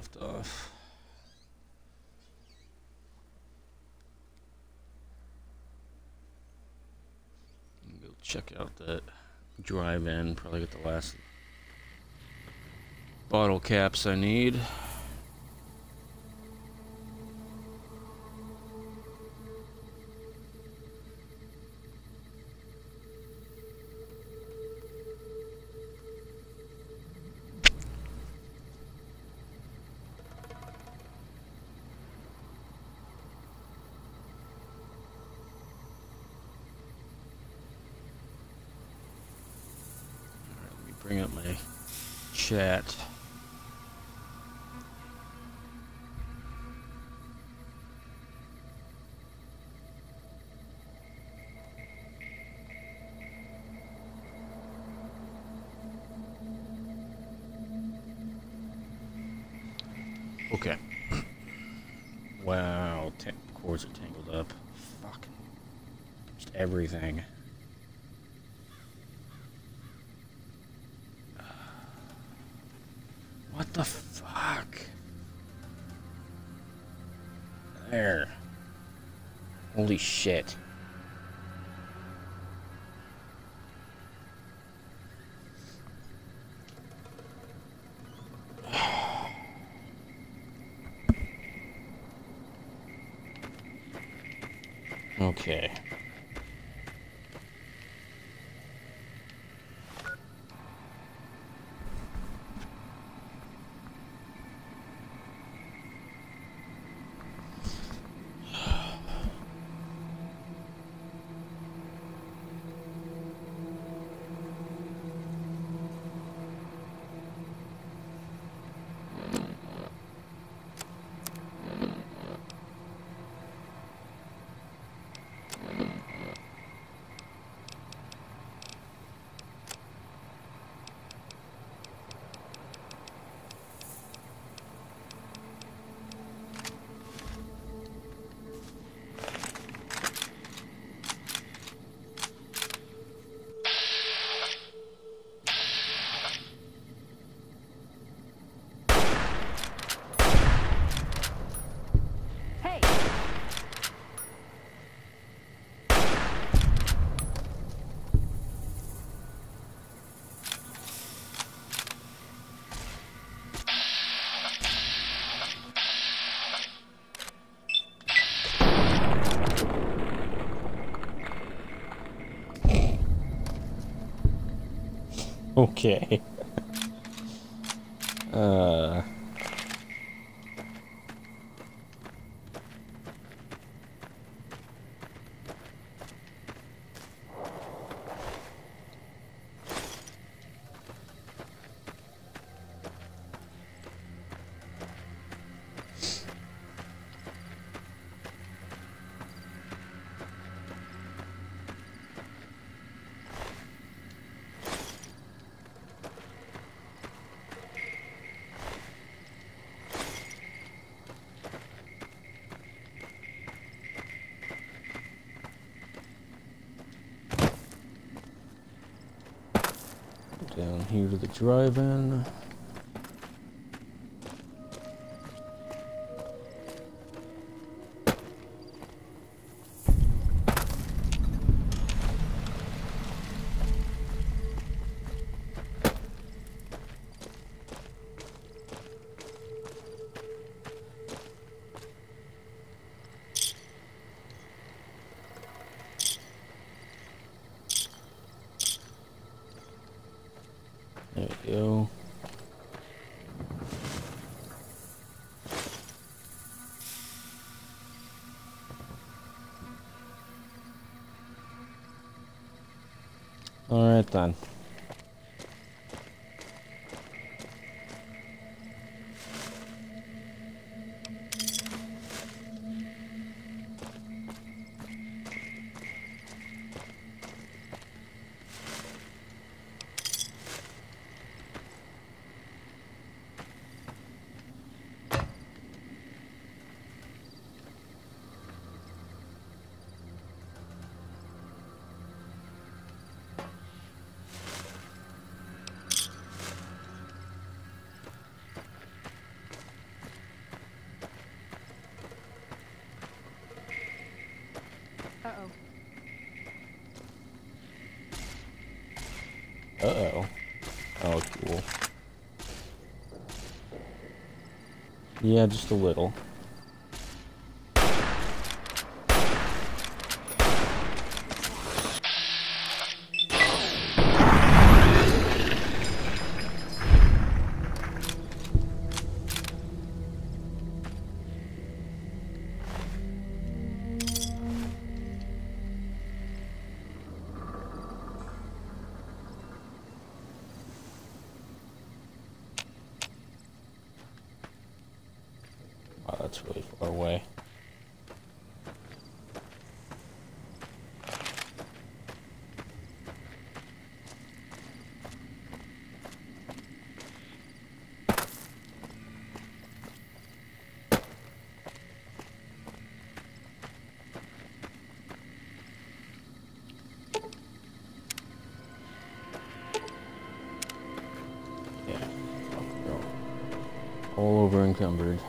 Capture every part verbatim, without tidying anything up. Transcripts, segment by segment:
left off. Go check out that drive-in. Probably get the last bottle caps I need. Bring up my chat. Okay. Wow, t cords are tangled up. Fuck. Just everything. What the fuck? There. Holy shit. Okay. Okay. uh... Down here to the drive-in. There we go. All right then. Uh-oh. Uh-oh. Oh, cool. Yeah, just a little. Wow, that's really far away. Yeah, fuck, girl. All over encumbered.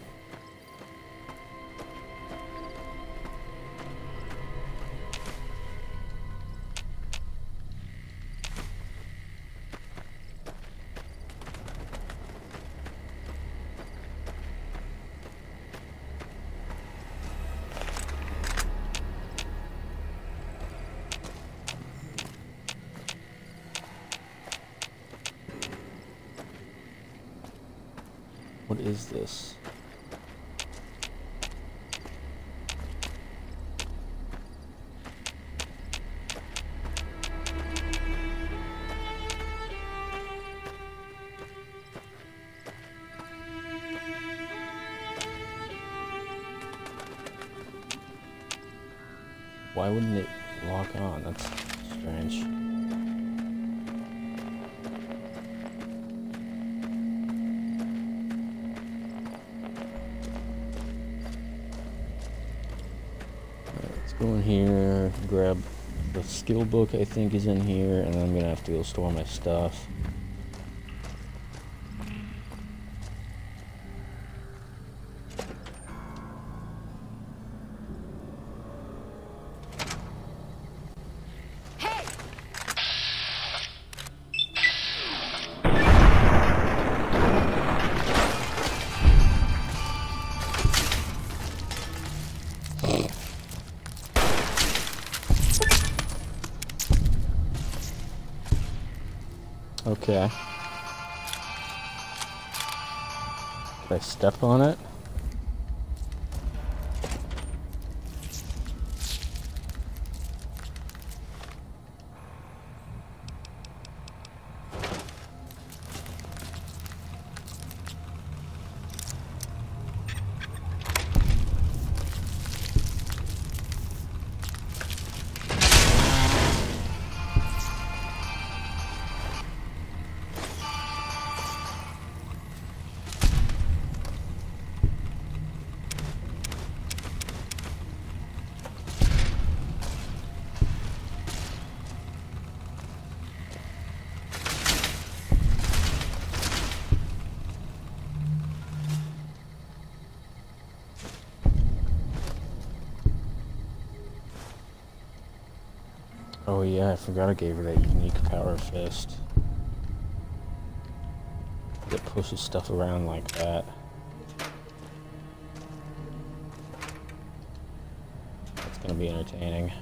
What is this? Why wouldn't it lock on? That's strange. Let's go in here, grab the skill book I think is in here, and then I'm gonna have to go store my stuff. Okay. Did I step on it? Oh yeah, I forgot I gave her that unique power fist. It pushes stuff around like that. That's gonna be entertaining.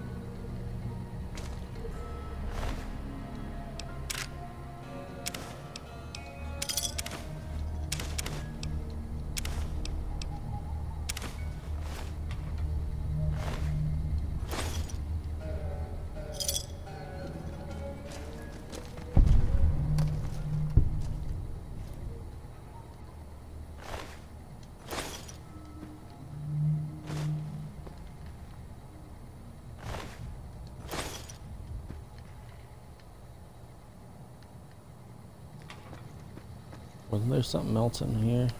Wasn't there something else in here?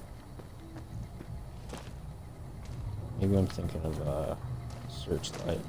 Maybe I'm thinking of a uh, searchlight.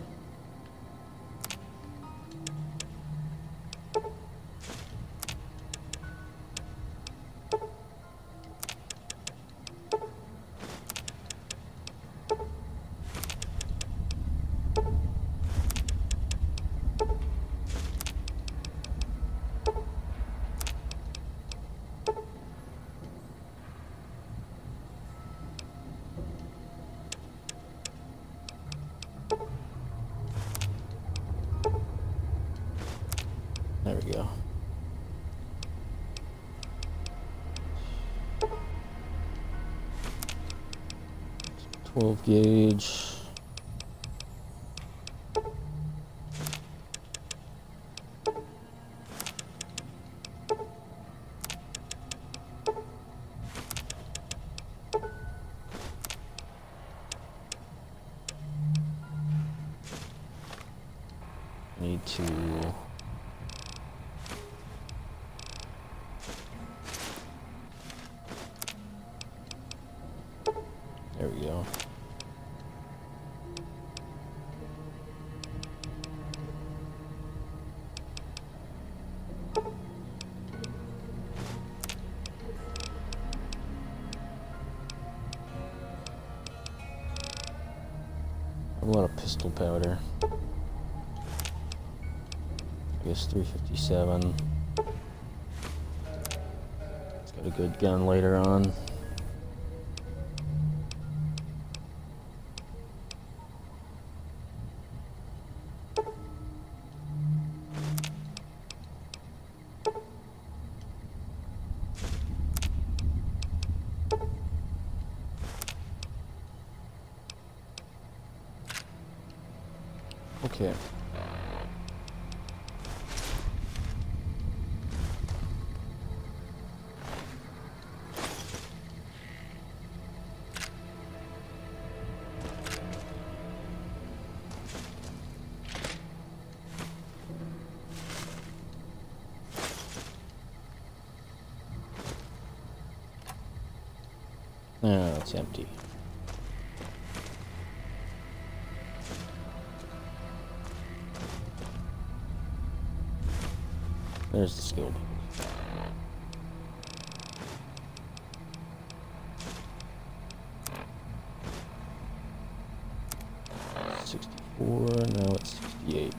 we go. twelve gauge. Need to there we go. A lot of pistol powder. I guess three fifty-seven. It's got a good gun later on. Okay. Ah, it's empty. There's the skill book. sixty-four, now it's sixty-eight.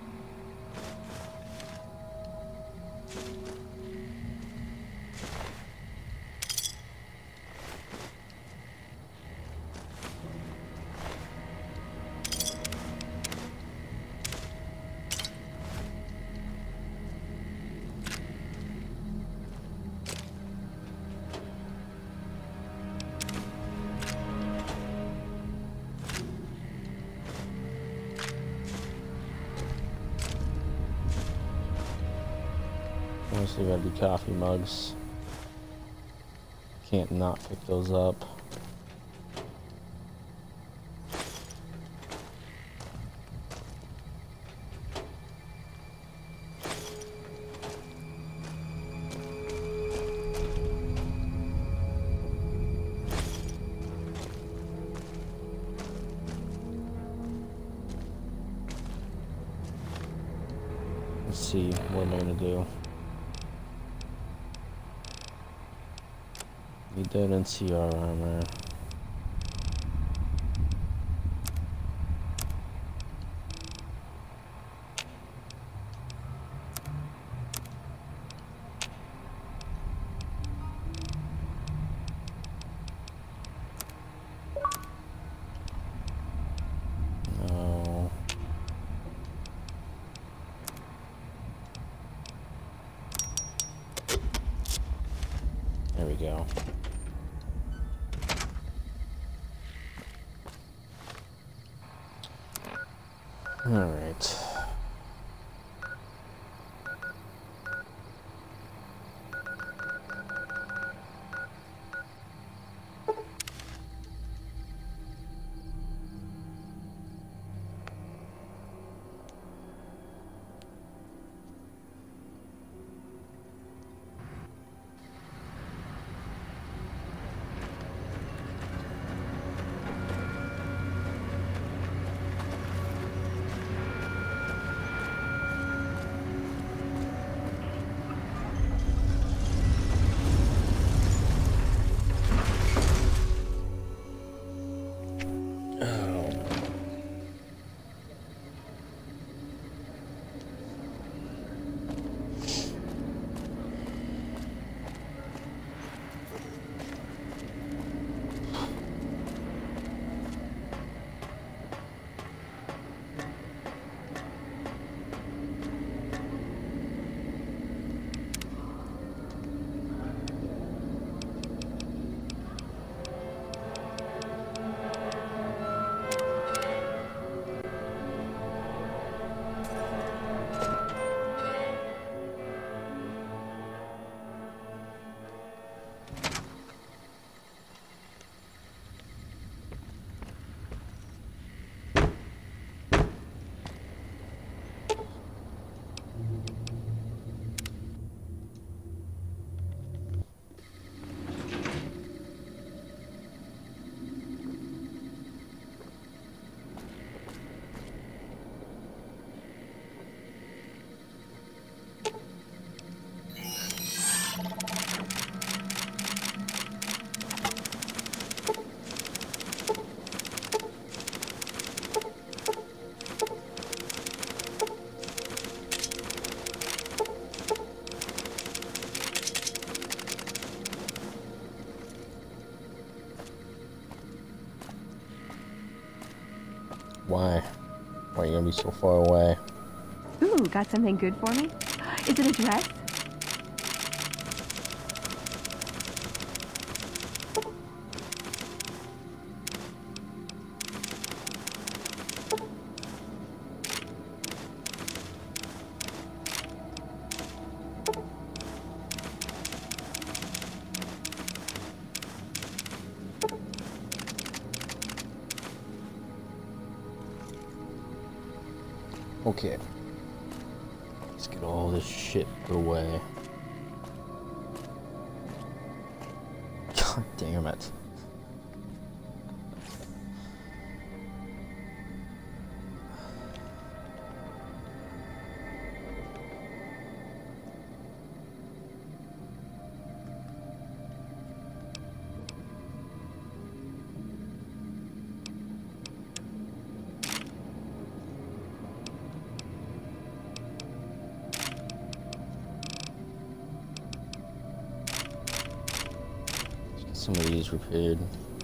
Mostly gotta be coffee mugs. Can't not pick those up. Let's see, what am I gonna do? Need that N C R armor. No. There we go. All right. Why? Why are you gonna be so far away? Ooh, got something good for me? Is it a dress? Okay. Let's get all this shit put away. God damn it. Some of these repaired.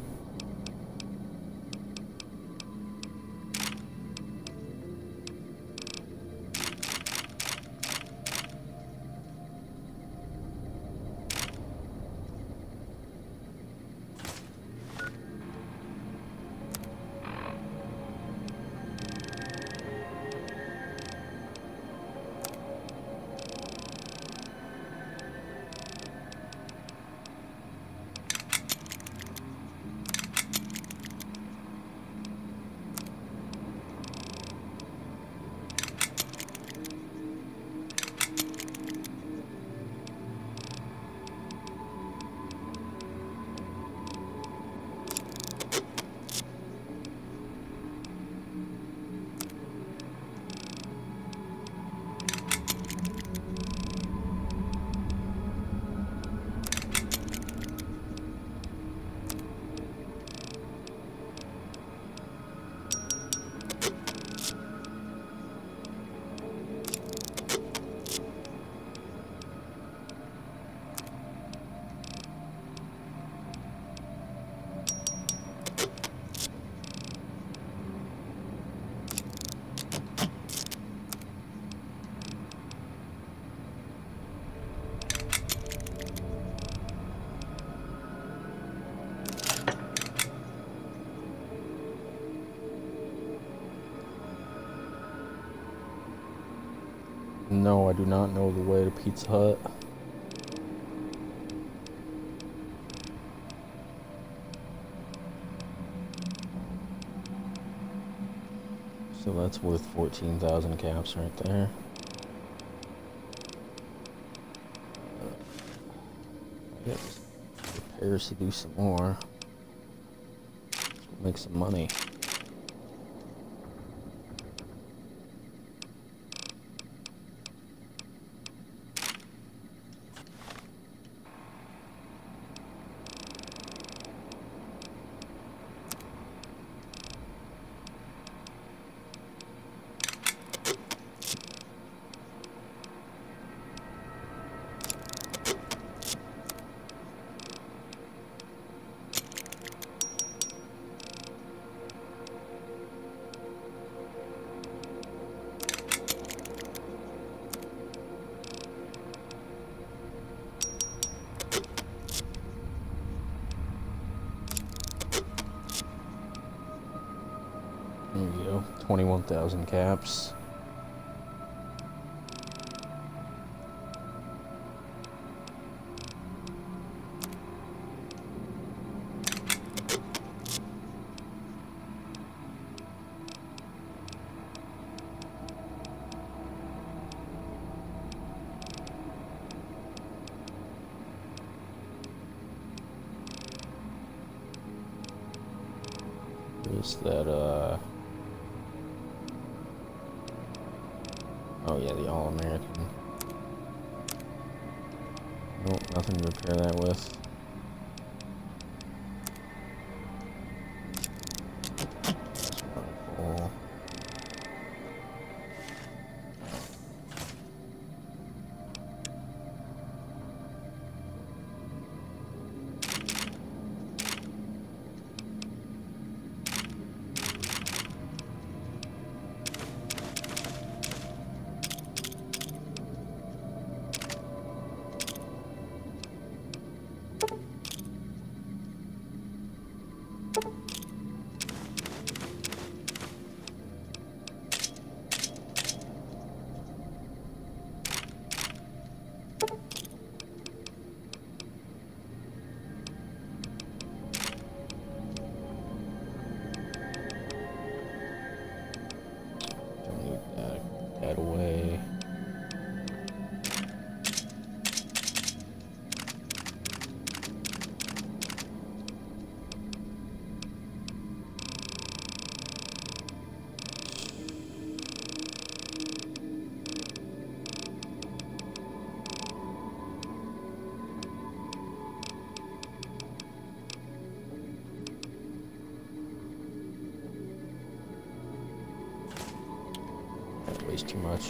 No, I do not know the way to Pizza Hut. So that's worth fourteen thousand caps right there. I got repairs to do some more. Make some money. There we go, twenty-one thousand caps. There's that, uh... oh yeah, the All-American. Nope, nothing to repair that with. Wonderful. That weighs too much.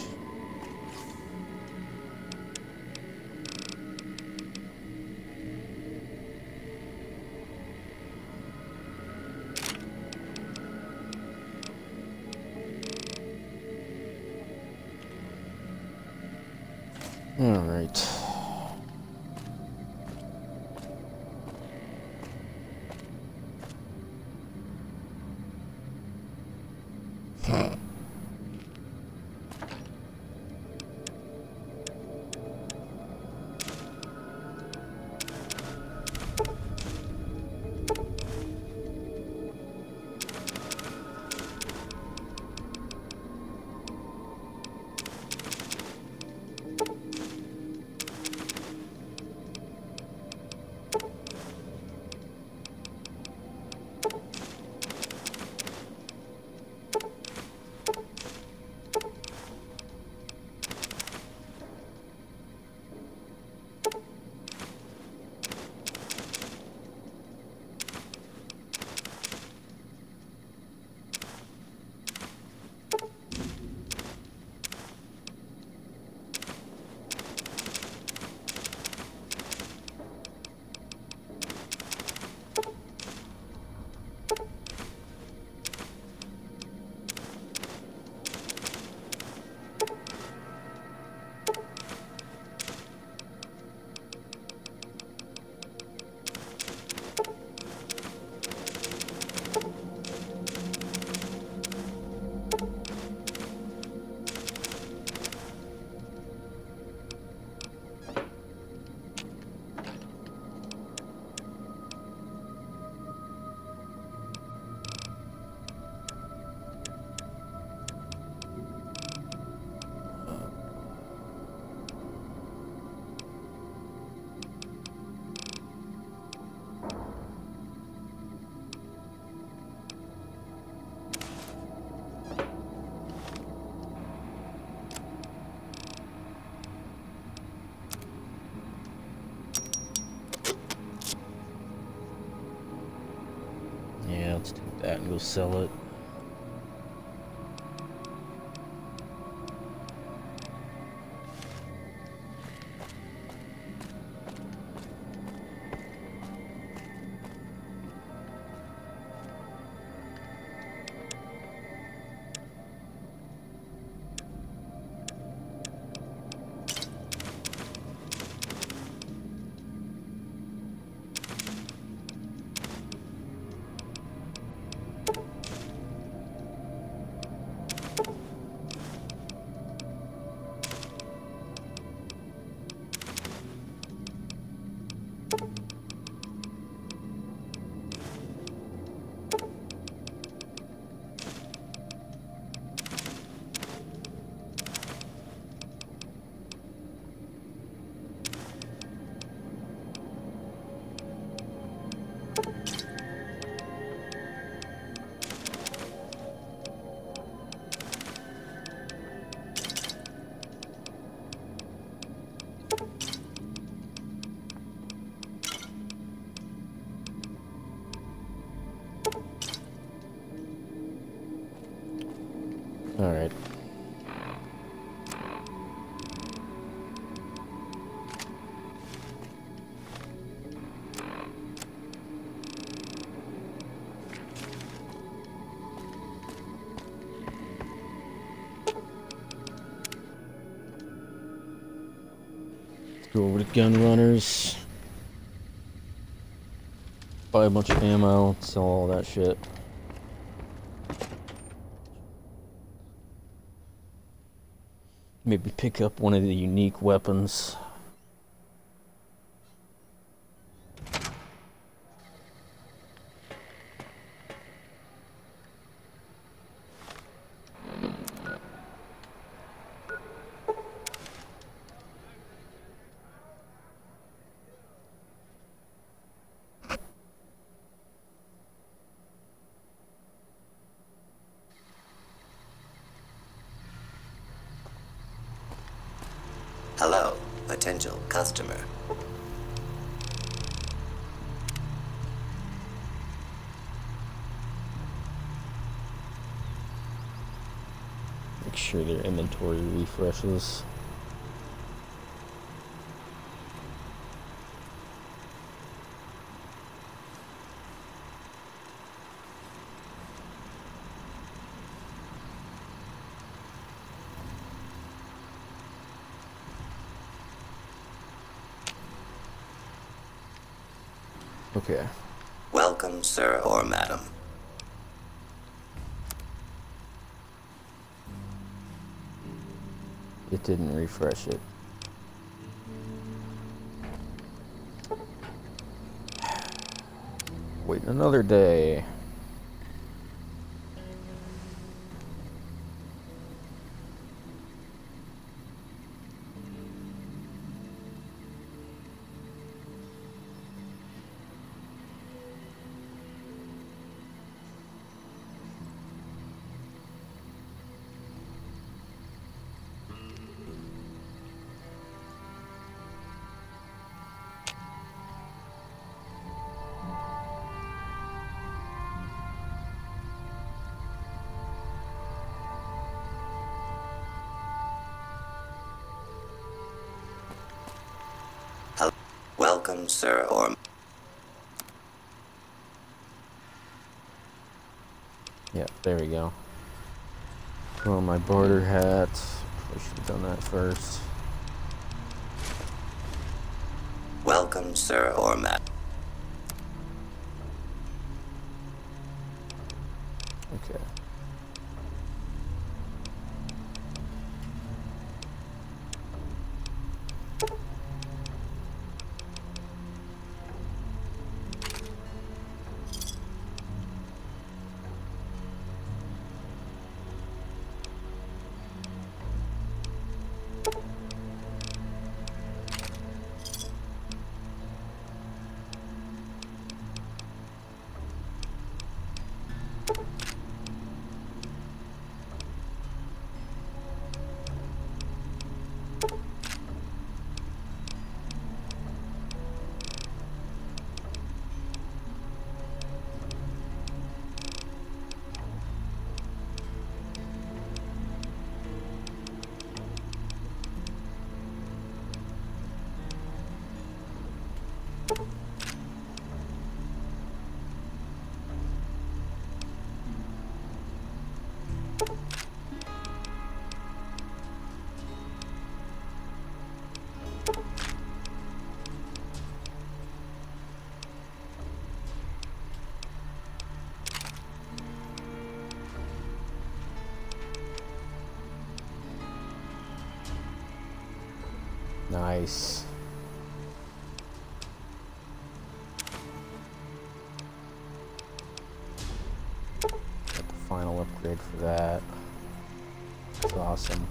All right. Yeah, let's do that and go sell it. All right. Let's go over to gun runners. Buy a bunch of ammo, sell all that shit. Maybe pick up one of the unique weapons. Hello, potential customer. Make sure their inventory refreshes. Okay. Welcome, sir or madam. It didn't refresh it. Wait another day. Welcome, sir or... Yeah, there we go. Well, my barter hat. I should have done that first. Welcome, sir or madam. Okay. Nice. Got the final upgrade for that. That's awesome.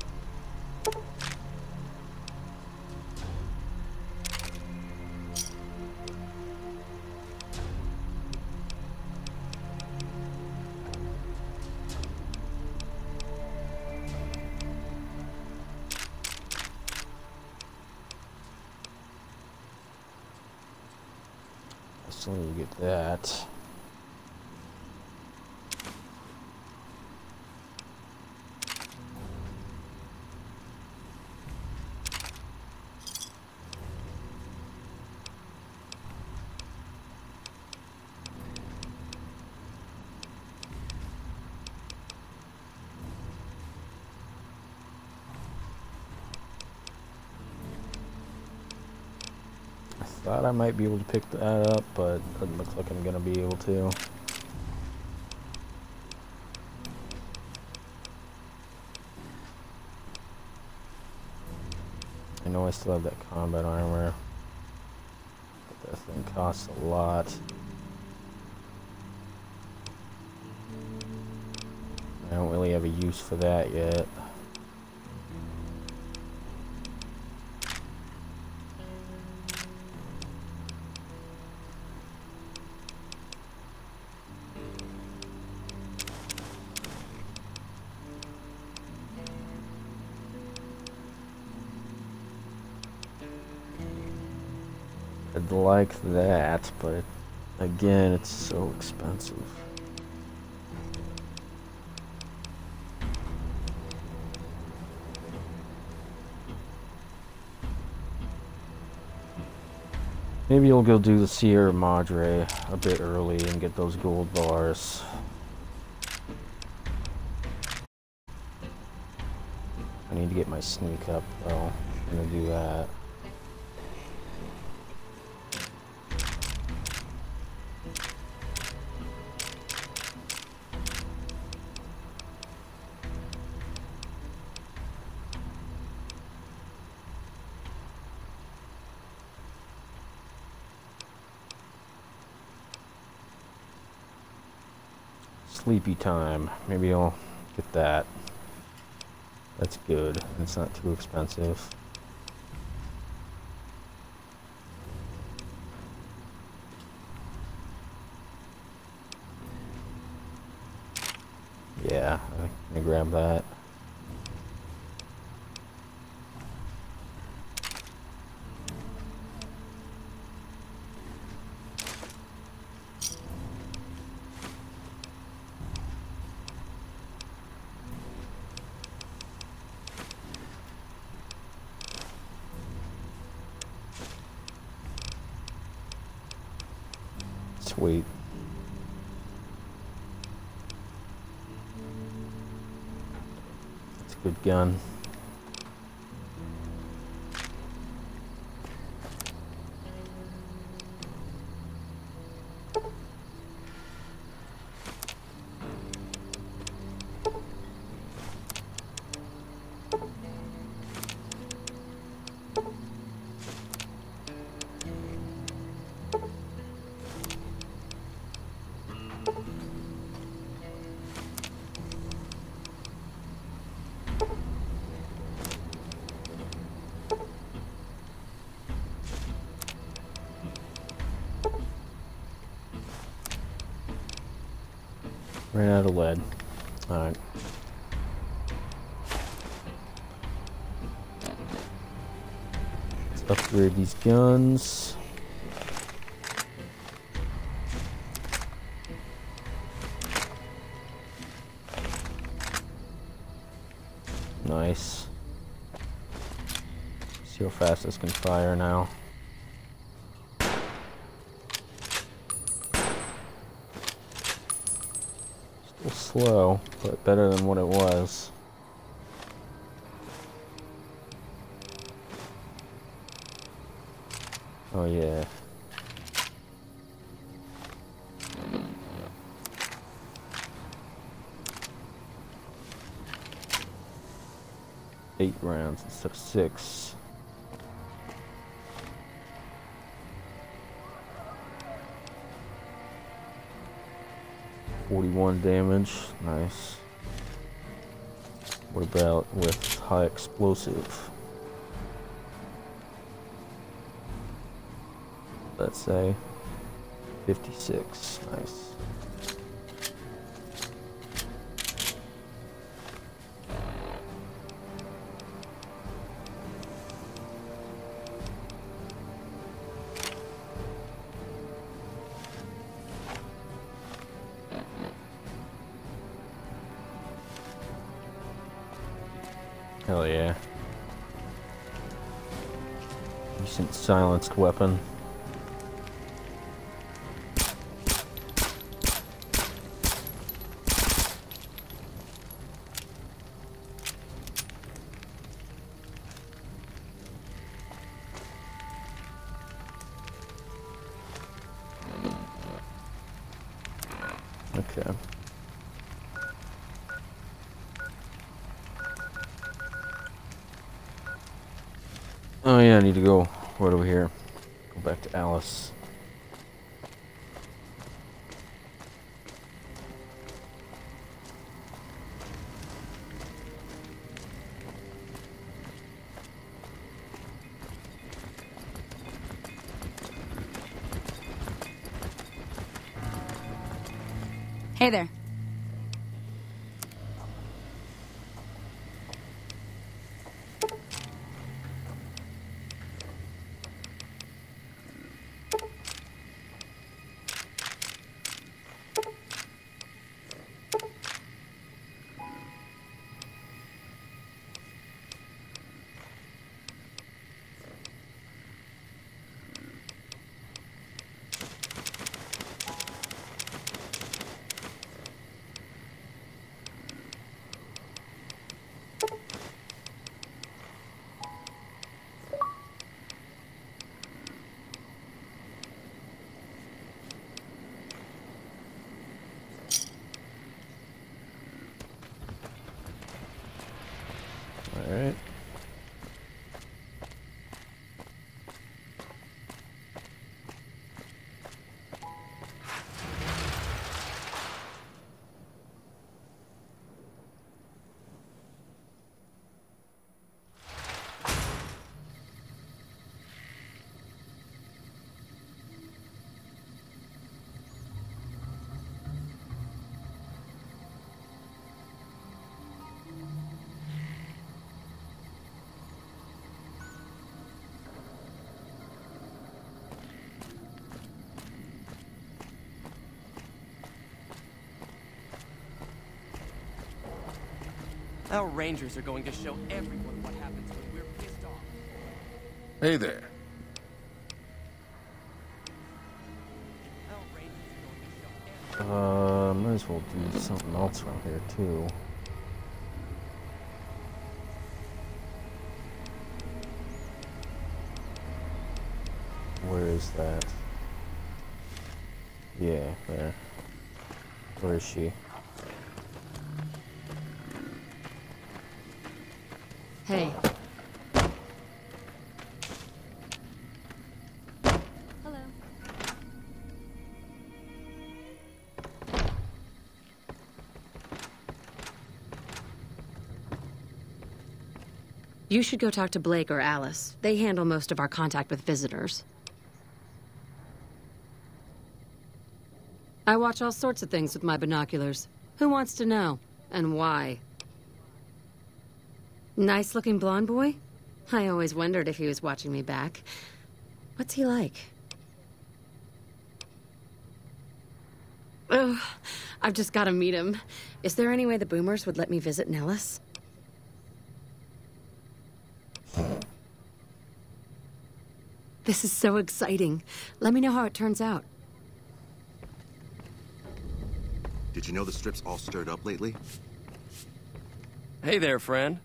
So you get that. Thought I might be able to pick that up, but it doesn't look like I'm gonna be able to. I know I still have that combat armor, but that thing costs a lot. I don't really have a use for that yet. I'd like that, but again, it's so expensive. Maybe you'll go do the Sierra Madre a bit early and get those gold bars. I need to get my sneak up, though. I'm gonna do that. Sleepy time. Maybe I'll get that. That's good. It's not too expensive. Yeah, I'm gonna grab that. Sweet. That's a good gun. Ran out of lead. Alright. Let's upgrade these guns. Nice. See how fast this can fire now. Still slow, but better than what it was. Oh yeah. Eight rounds instead of six. forty-one damage, nice. What about with high explosive? Let's say fifty-six, nice. Hell yeah. Decent silenced weapon. Okay. Oh yeah, I need to go right over here. Go back to Alice. Hey there. Alright. Our rangers are going to show everyone what happens when we're pissed off. Hey there. Our rangers are going to show everyone. Uh, might as well do something else around here, too. Where is that? Yeah, there. Where is she? Hey. Hello. You should go talk to Blake or Alice. They handle most of our contact with visitors. I watch all sorts of things with my binoculars. Who wants to know? And why? Nice-looking blonde boy? I always wondered if he was watching me back. What's he like? Oh, I've just got to meet him. Is there any way the boomers would let me visit Nellis? This is so exciting. Let me know how it turns out. Did you know the strip's all stirred up lately? Hey there, friend.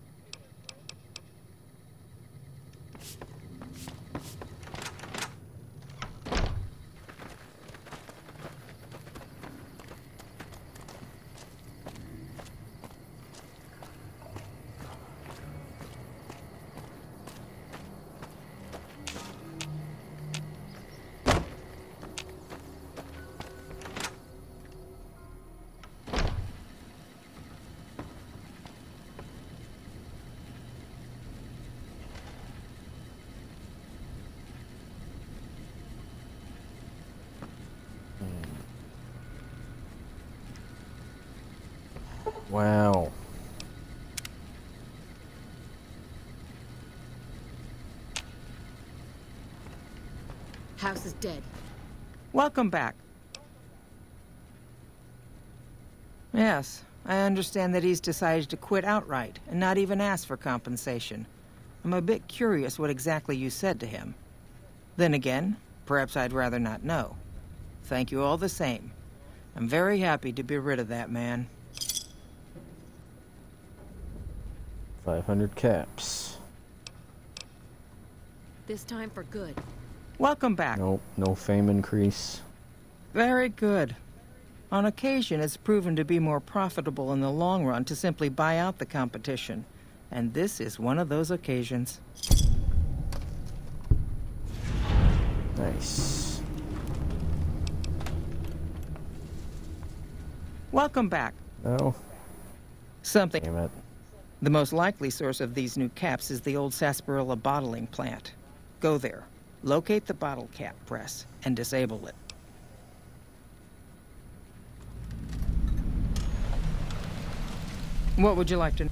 Wow. House is dead. Welcome back. Yes, I understand that he's decided to quit outright and not even ask for compensation. I'm a bit curious what exactly you said to him. Then again, perhaps I'd rather not know. Thank you all the same. I'm very happy to be rid of that man. five hundred caps. This time for good. Welcome back. Nope, no fame increase. Very good. On occasion, it's proven to be more profitable in the long run to simply buy out the competition. And this is one of those occasions. Nice. Welcome back. No. Something. Damn it. The most likely source of these new caps is the old sarsaparilla bottling plant. Go there, locate the bottle cap press, and disable it. What would you like to know?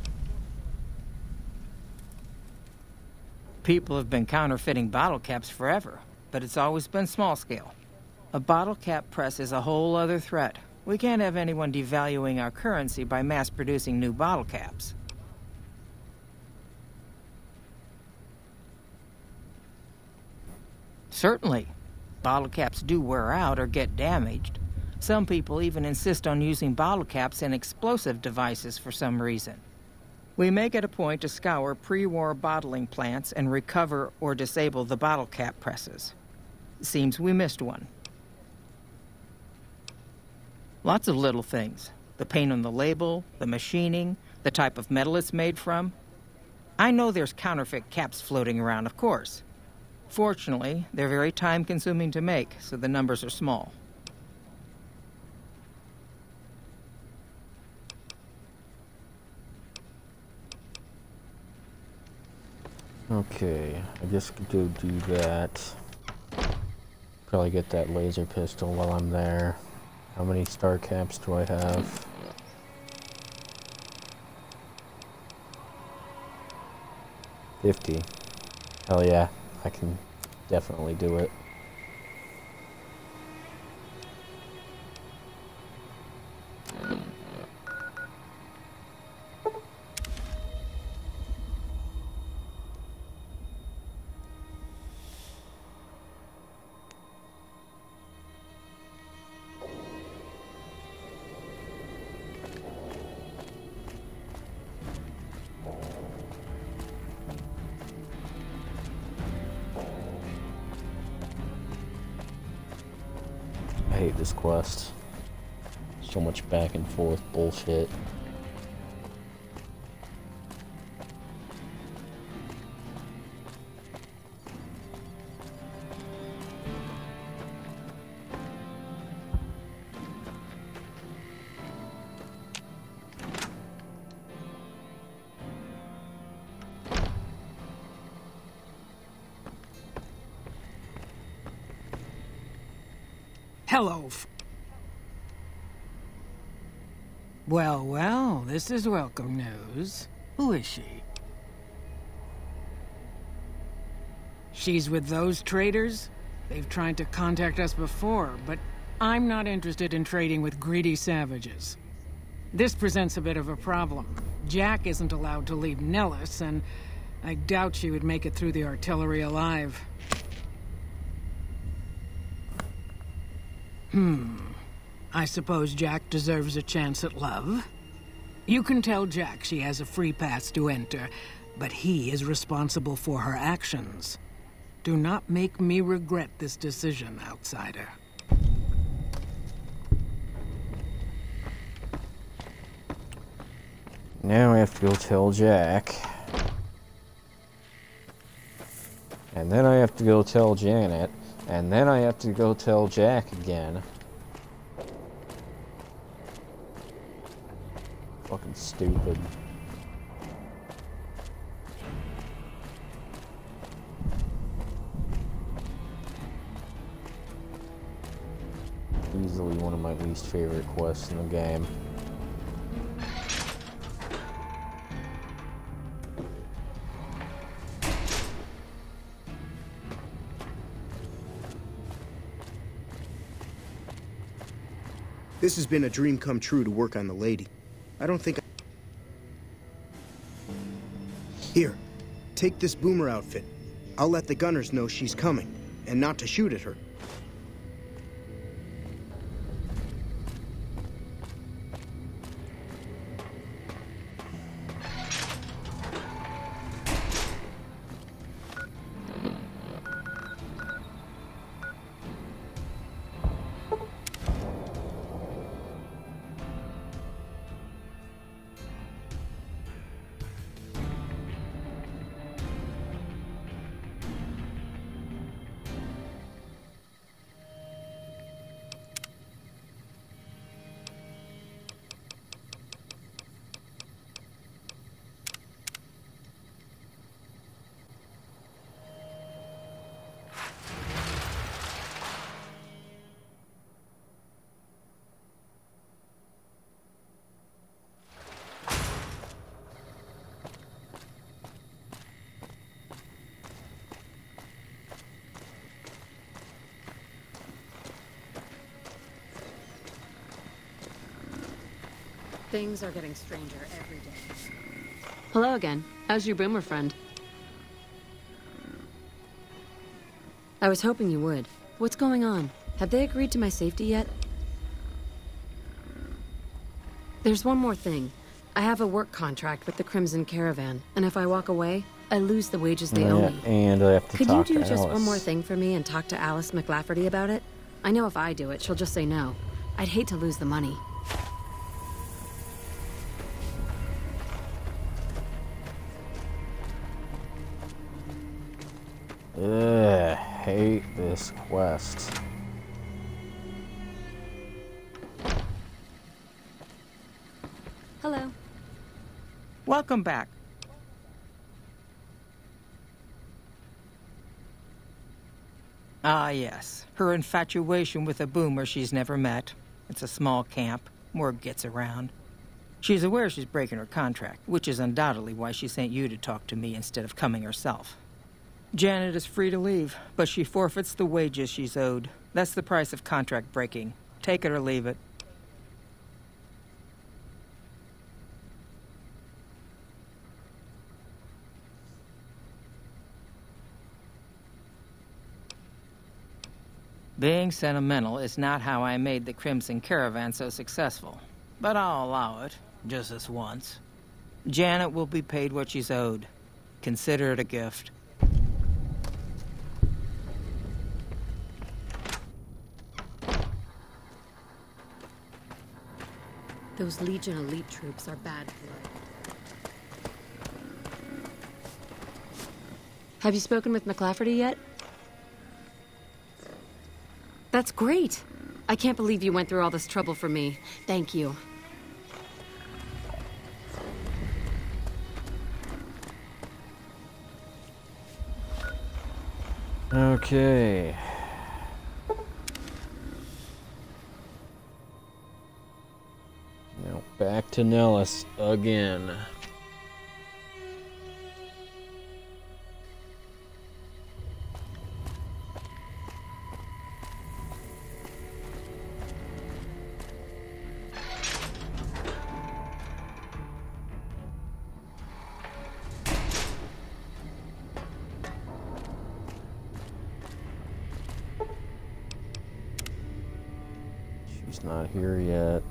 People have been counterfeiting bottle caps forever, but it's always been small scale. A bottle cap press is a whole other threat. We can't have anyone devaluing our currency by mass-producing new bottle caps. Certainly. Bottle caps do wear out or get damaged. Some people even insist on using bottle caps in explosive devices for some reason. We make it a point to scour pre-war bottling plants and recover or disable the bottle cap presses. Seems we missed one. Lots of little things. The paint on the label, the machining, the type of metal it's made from. I know there's counterfeit caps floating around, of course. Fortunately, they're very time-consuming to make, so the numbers are small. Okay, I guess go do that. Probably get that laser pistol while I'm there. How many star caps do I have? fifty. Hell yeah, I can definitely do it. I hate this quest. So much back and forth bullshit. Hello. F well, well, this is welcome news. Who is she? She's with those traders? They've tried to contact us before, but I'm not interested in trading with greedy savages. This presents a bit of a problem. Jack isn't allowed to leave Nellis, and I doubt she would make it through the artillery alive. Hmm. I suppose Jack deserves a chance at love. You can tell Jack she has a free pass to enter, but he is responsible for her actions. Do not make me regret this decision, outsider. Now I have to go tell Jack. And then I have to go tell Janet. And then I have to go tell Jack again. Fucking stupid. Easily one of my least favorite quests in the game. This has been a dream come true to work on the lady. I don't think I... Here, take this boomer outfit. I'll let the gunners know she's coming, and not to shoot at her. Things are getting stranger every day. Hello again. How's your boomer friend? I was hoping you would. What's going on? Have they agreed to my safety yet? There's one more thing. I have a work contract with the Crimson Caravan, and if I walk away, I lose the wages they Yeah, owe me. and I have to Could talk you do to just Alice. one more thing for me and talk to Alice McLafferty about it? I know if I do it, she'll just say no. I'd hate to lose the money. Ugh, hate this quest. Hello. Welcome back. Ah, yes. Her infatuation with a boomer she's never met. It's a small camp. Word gets around. She's aware she's breaking her contract, which is undoubtedly why she sent you to talk to me instead of coming herself. Janet is free to leave, but she forfeits the wages she's owed. That's the price of contract breaking. Take it or leave it. Being sentimental is not how I made the Crimson Caravan so successful. But I'll allow it, just this once. Janet will be paid what she's owed. Consider it a gift. Those Legion elite troops are bad blood. Have you spoken with McLafferty yet? That's great! I can't believe you went through all this trouble for me. Thank you. Okay. Now back to Nellis again. She's not here yet.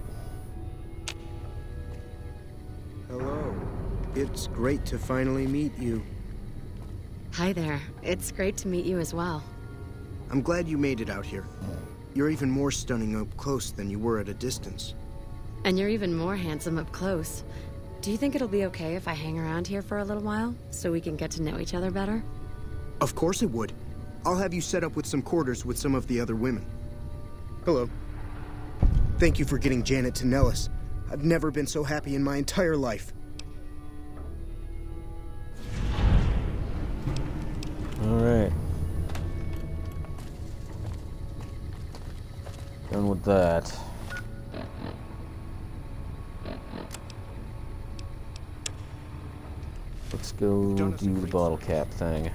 Hello. It's great to finally meet you. Hi there. It's great to meet you as well. I'm glad you made it out here. You're even more stunning up close than you were at a distance. And you're even more handsome up close. Do you think it'll be okay if I hang around here for a little while, so we can get to know each other better? Of course it would. I'll have you set up with some quarters with some of the other women. Hello. Thank you for getting Janet to Nellis. I've never been so happy in my entire life. All right. Done with that. Let's go do the bottle cap thing.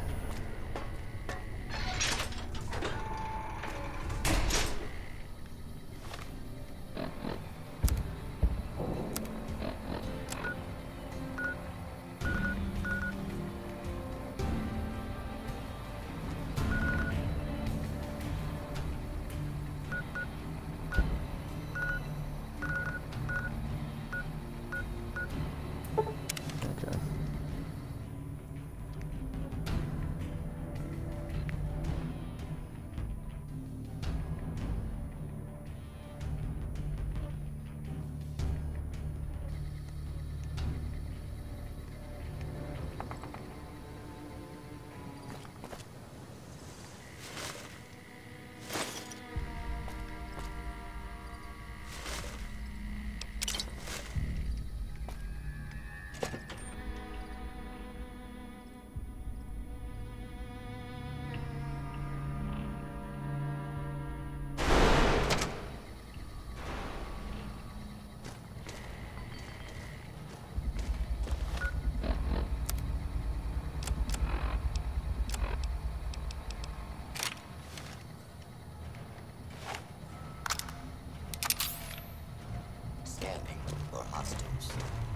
Scanning for hostiles.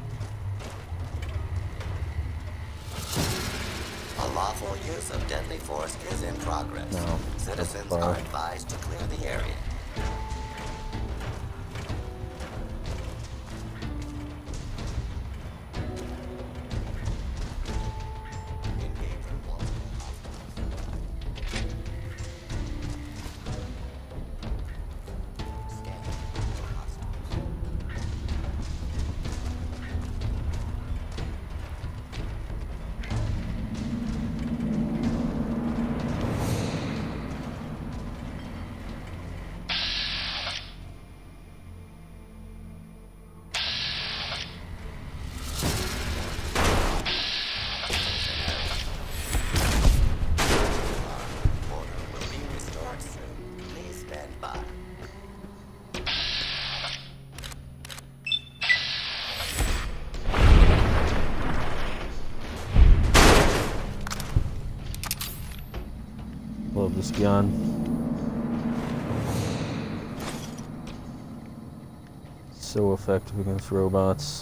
A lawful use of deadly force is in progress. No, Citizens are advised to clear the area. love this gun. So effective against robots.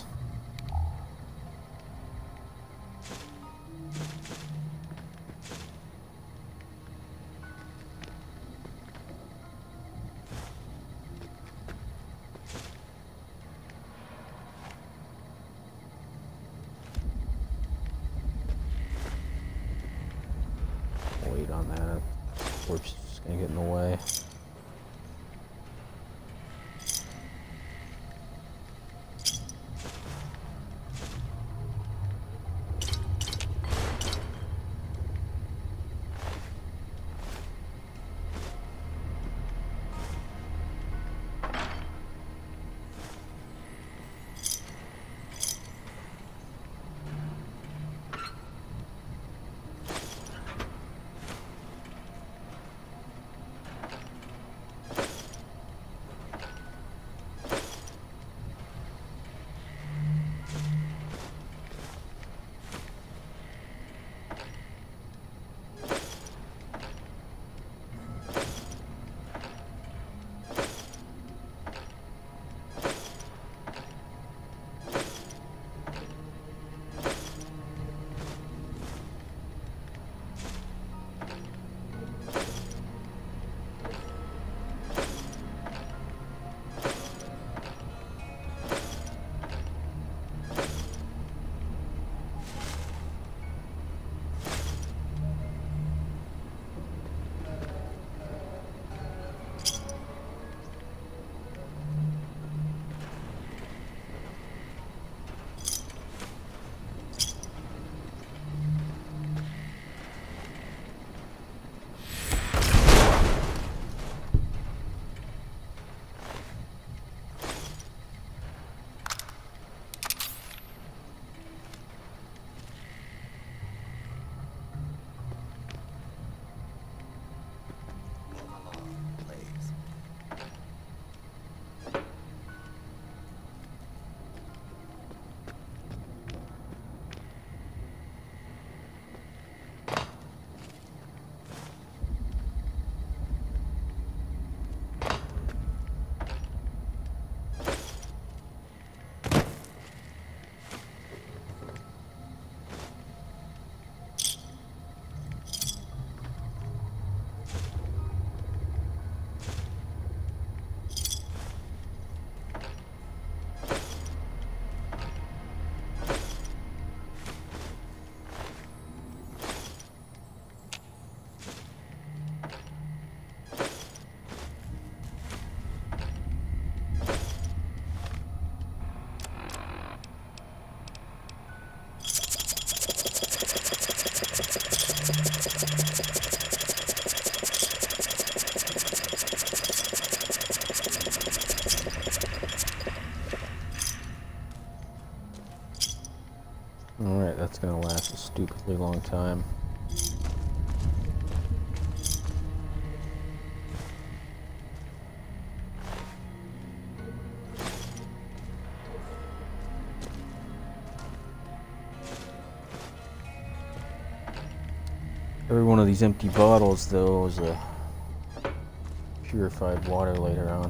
Wait on that. Corpse is just gonna get in the way. Alright, that's gonna last a stupidly long time. Every one of these empty bottles, though, is a purified water later on.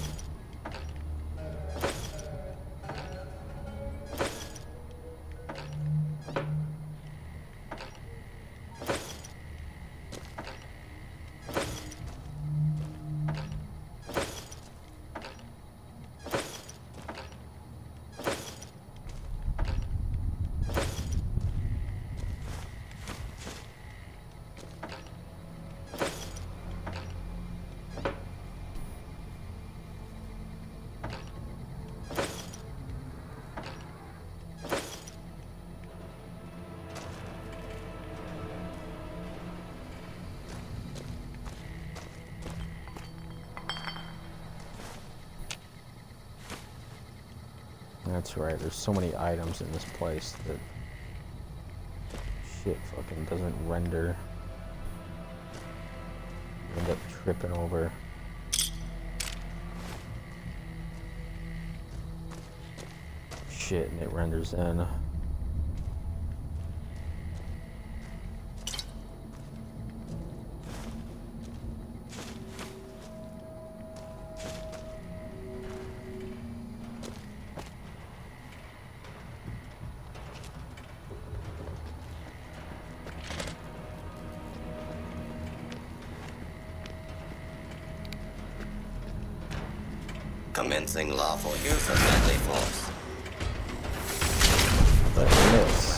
That's right, there's so many items in this place that shit fucking doesn't render. You end up tripping over. Shit, and it renders in. Commencing lawful use of deadly force. But miss.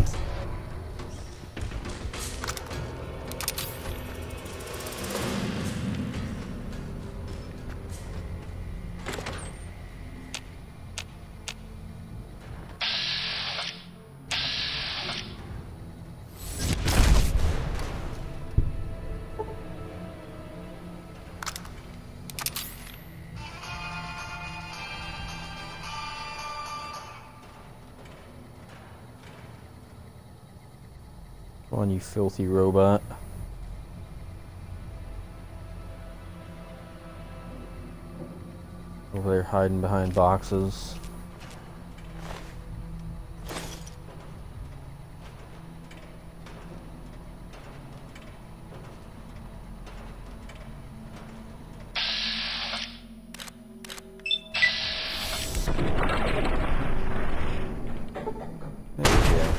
Come on, you filthy robot. Over there hiding behind boxes. There we go.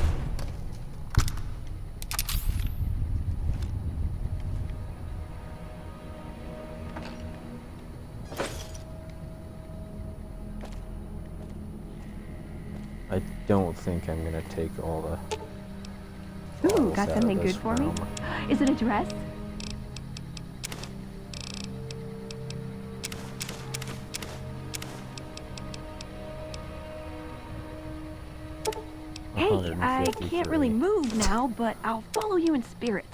I don't think I'm gonna take all the. Ooh, bottles got out something of good this for me? realm. Is it a dress? Hey, I can't really move now, but I'll follow you in spirit.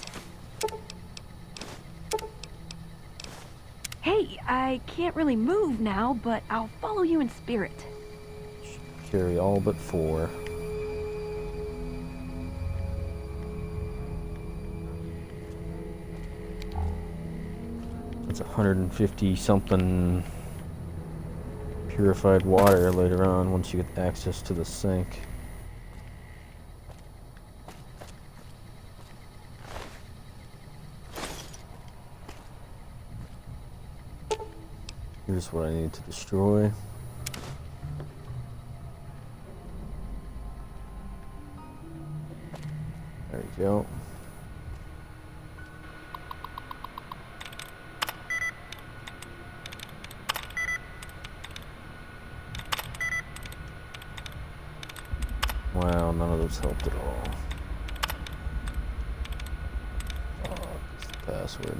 Hey, I can't really move now, but I'll follow you in spirit. Carry all but four. It's one hundred fifty something purified water later on once you get access to the sink. Here's what I need to destroy. There we go. Wow, none of those helped at all. Oh, that's the password.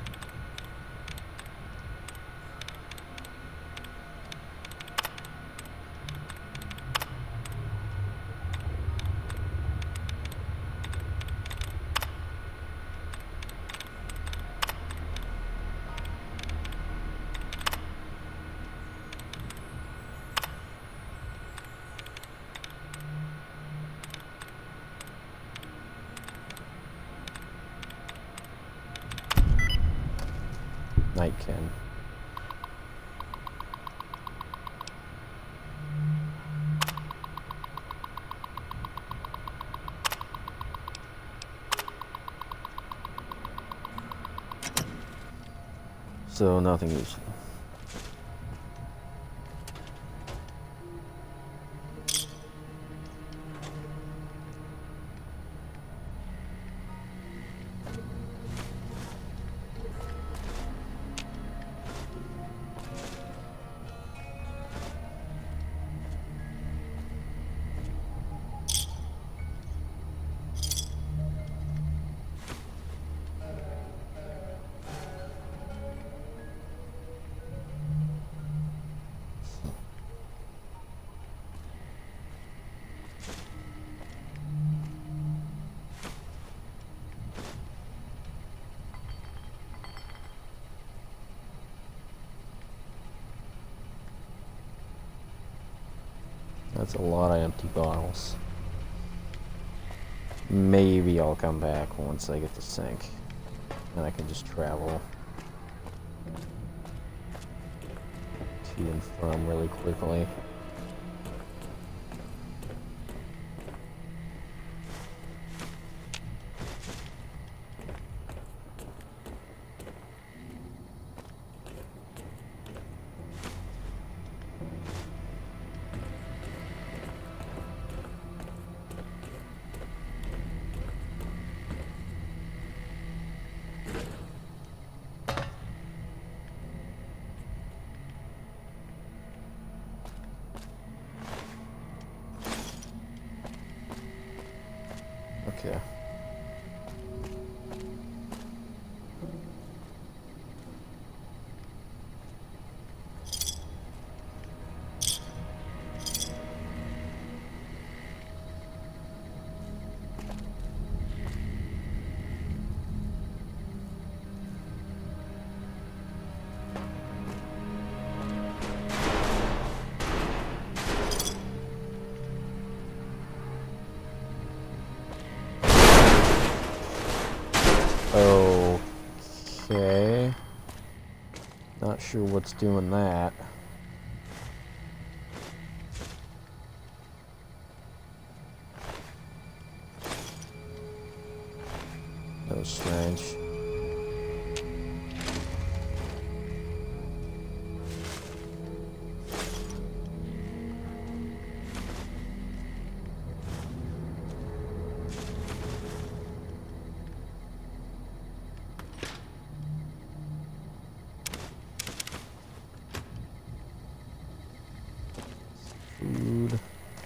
Nightkin. So nothing useful. That's a lot of empty bottles. Maybe I'll come back once I get the sink. And I can just travel to and from really quickly. Okay. Okay. Not sure what's doing that. That was strange. Food.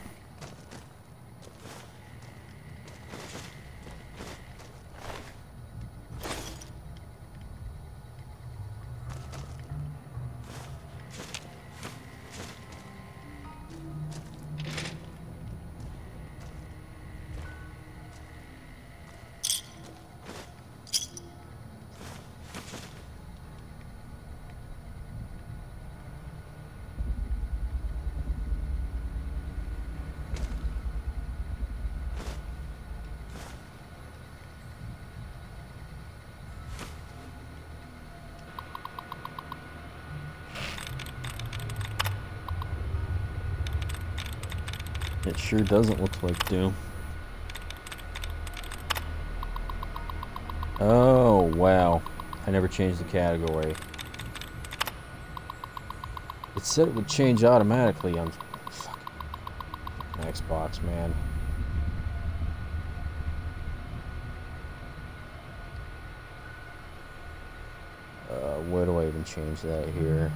It sure doesn't look like Doom. Oh, wow. I never changed the category. It said it would change automatically on fucking Xbox, man. Uh, where do I even change that here?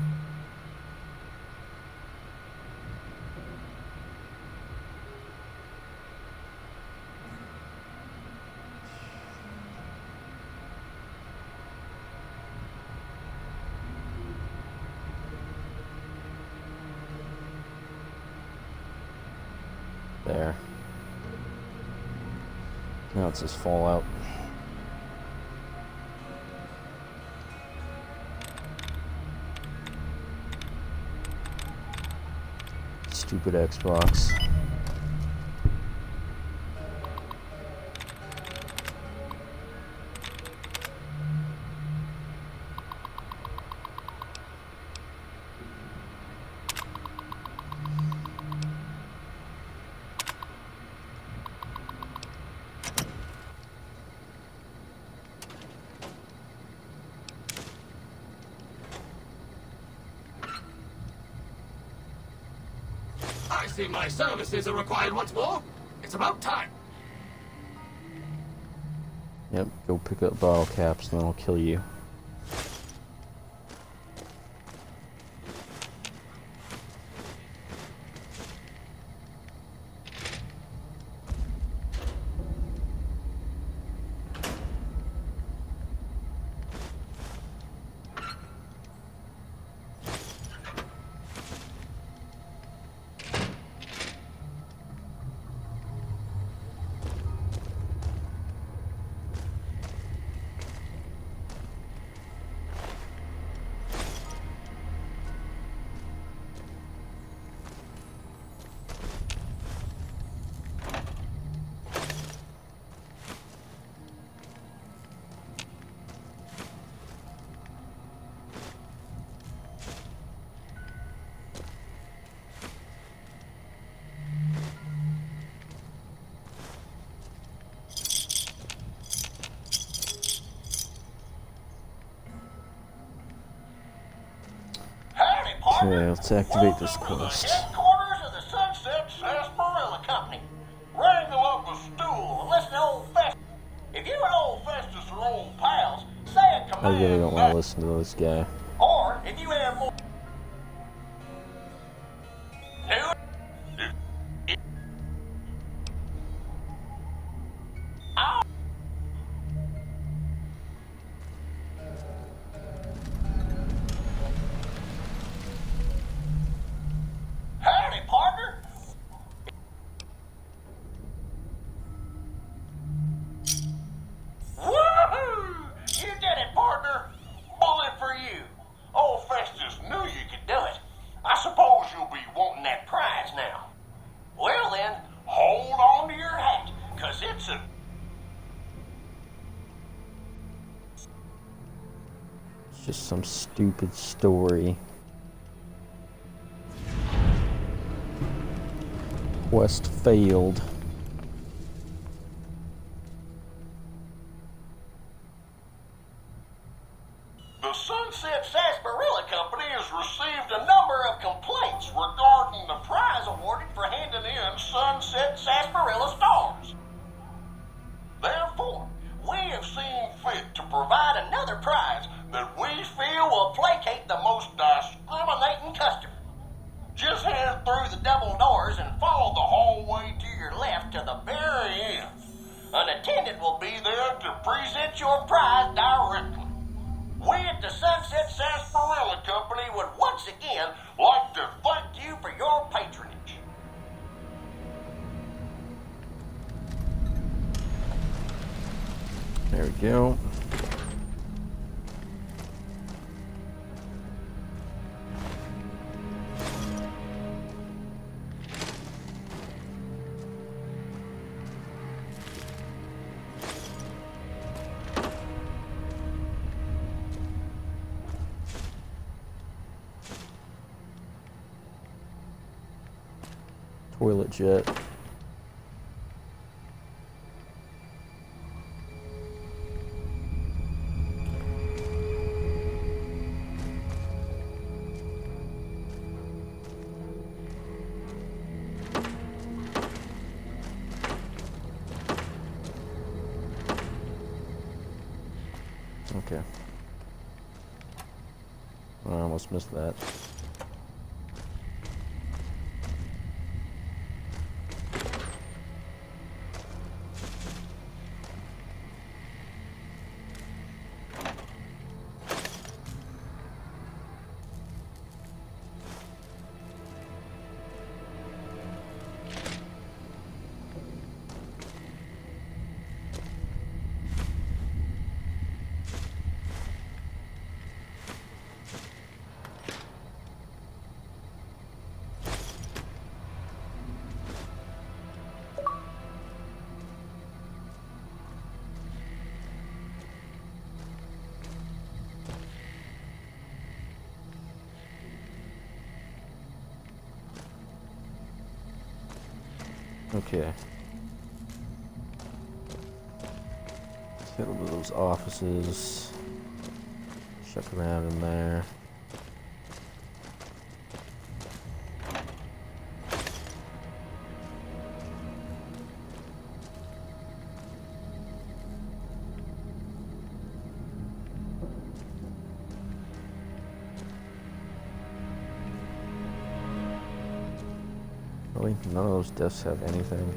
There. Now it says Fallout. Stupid Xbox. I see my services are required once more. It's about time. Yep, go pick up bottle caps and then I'll kill you. Okay, let's activate this quest. Headquarters of the Sunset Sarsaparilla Company. Ring the local stool and listen to old Festus. If you and old Festus are old pals, say a command. I really don't want to listen to this guy. Or if you have more. just some stupid story. Quest failed. The Sunset Sarsaparilla Company has received a number of complaints regarding the prize awarded for handing in Sunset Sarsaparilla stars. Therefore, we have seen fit to provide another prize that we feel will placate the most discriminating customer. Just head through the double doors and follow the hallway to your left to the very end. An attendant will be there to present your prize directly. We at the Sunset Sarsaparilla Company would once again like to thank you for your patronage. There we go. Toilet jet. Okay. I almost missed that. Okay. Let's head over to those offices. Check around in there. Really? None of those desks have anything.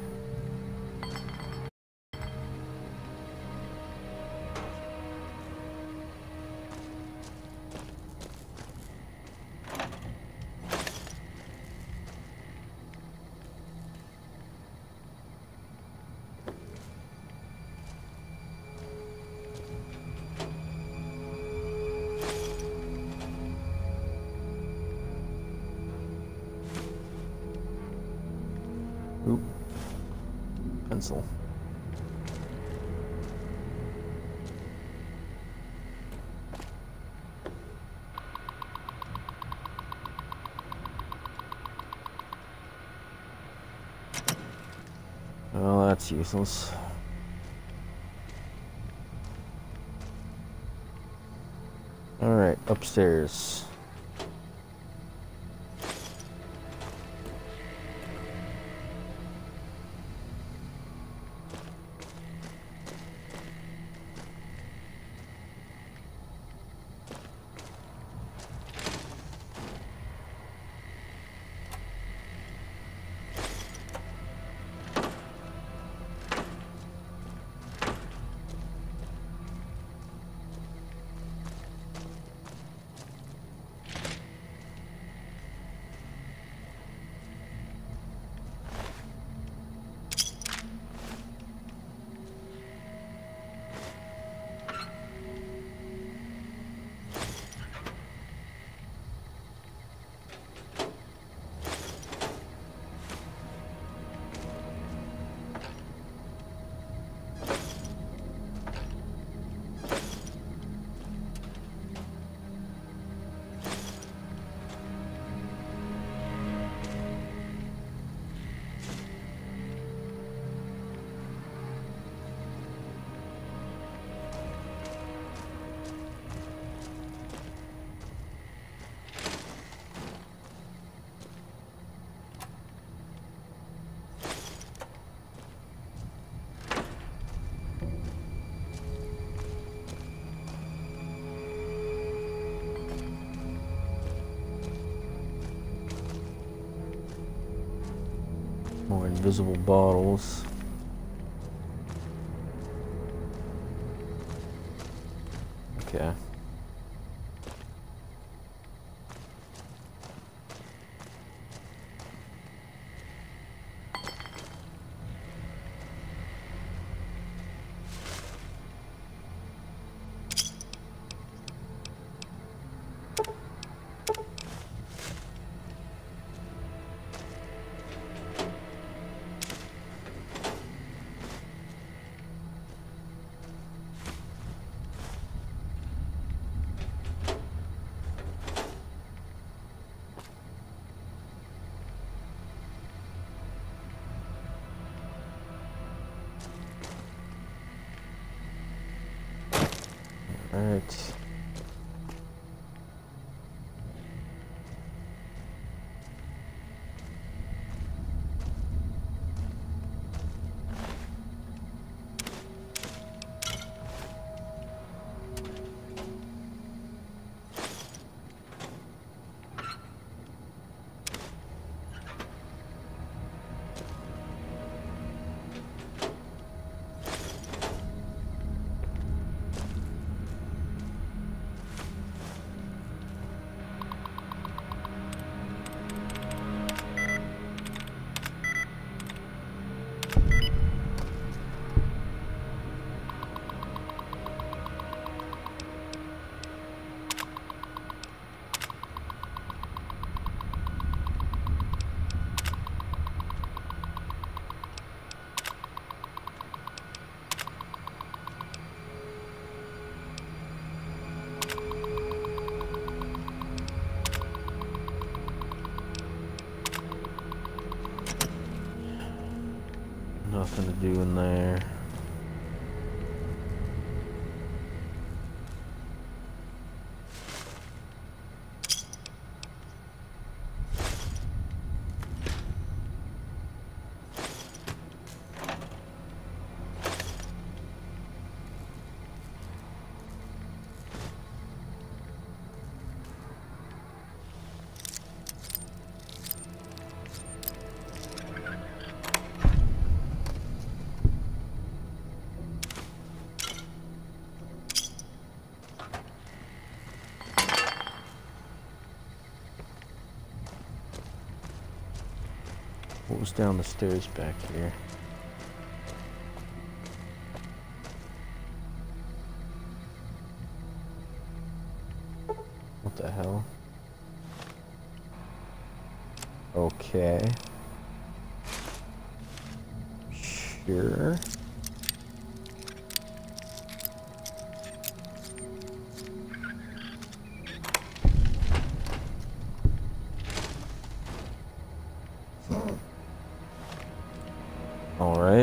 Oop. Pencil. Well, that's useless. All right, upstairs. invisible bottles. Okay. Alright. Nothing to do in there. What was down the stairs back here? What the hell? Okay. Sure. All right.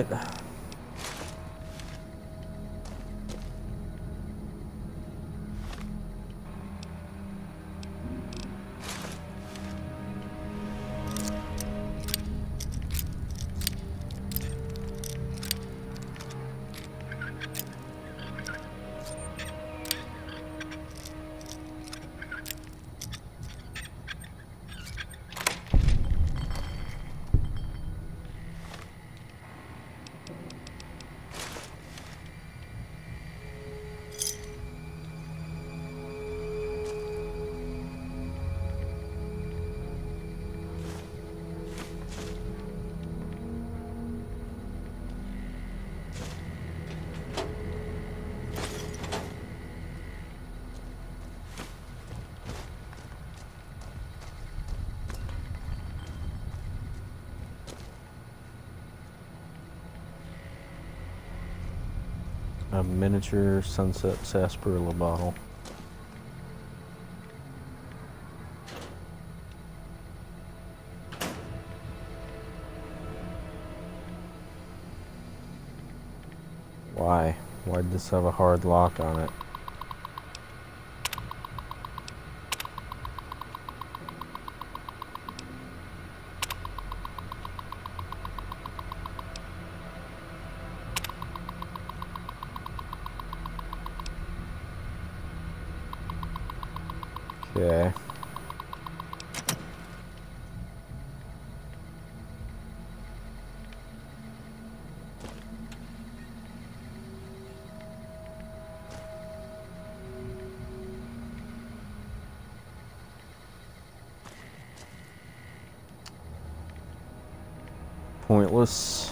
A miniature sunset sarsaparilla bottle. Why? Why did this have a hard lock on it? Okay. pointless.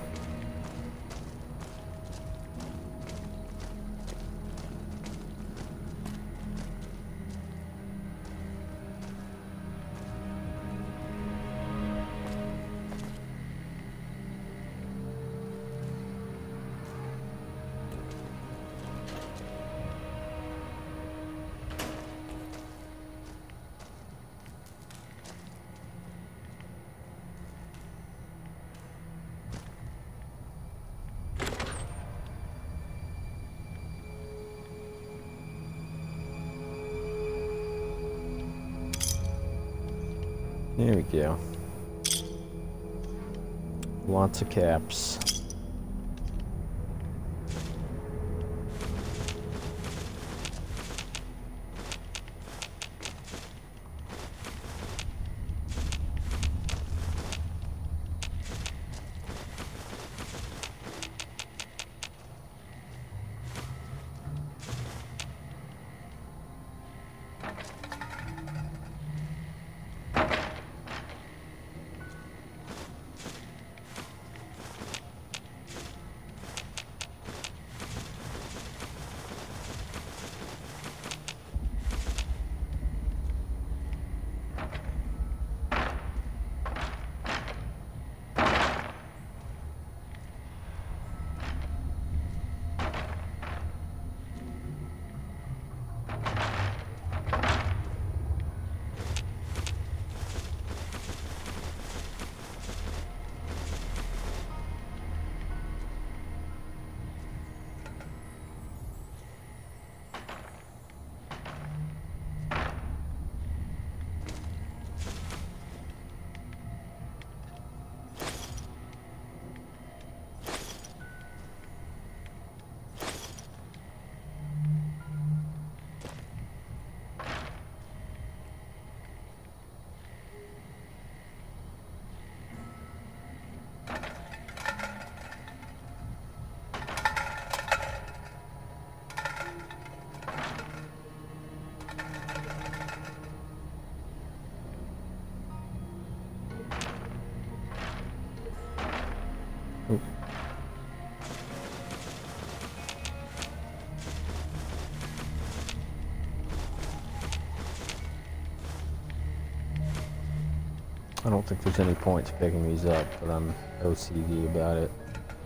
There we go. Lots of caps. I don't think there's any point to picking these up, but I'm O C D about it.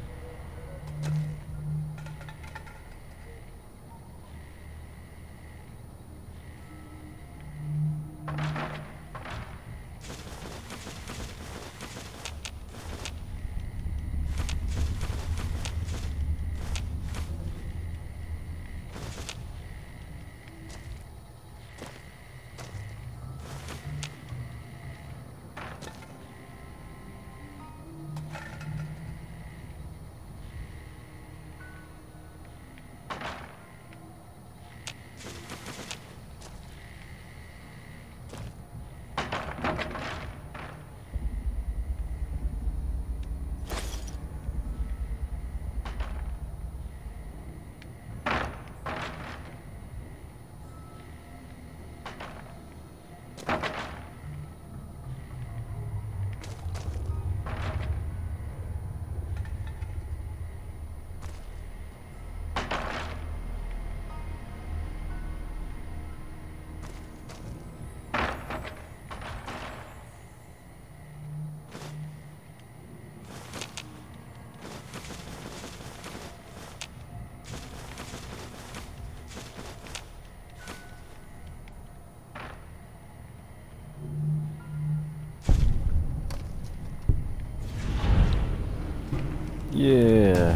Yeah.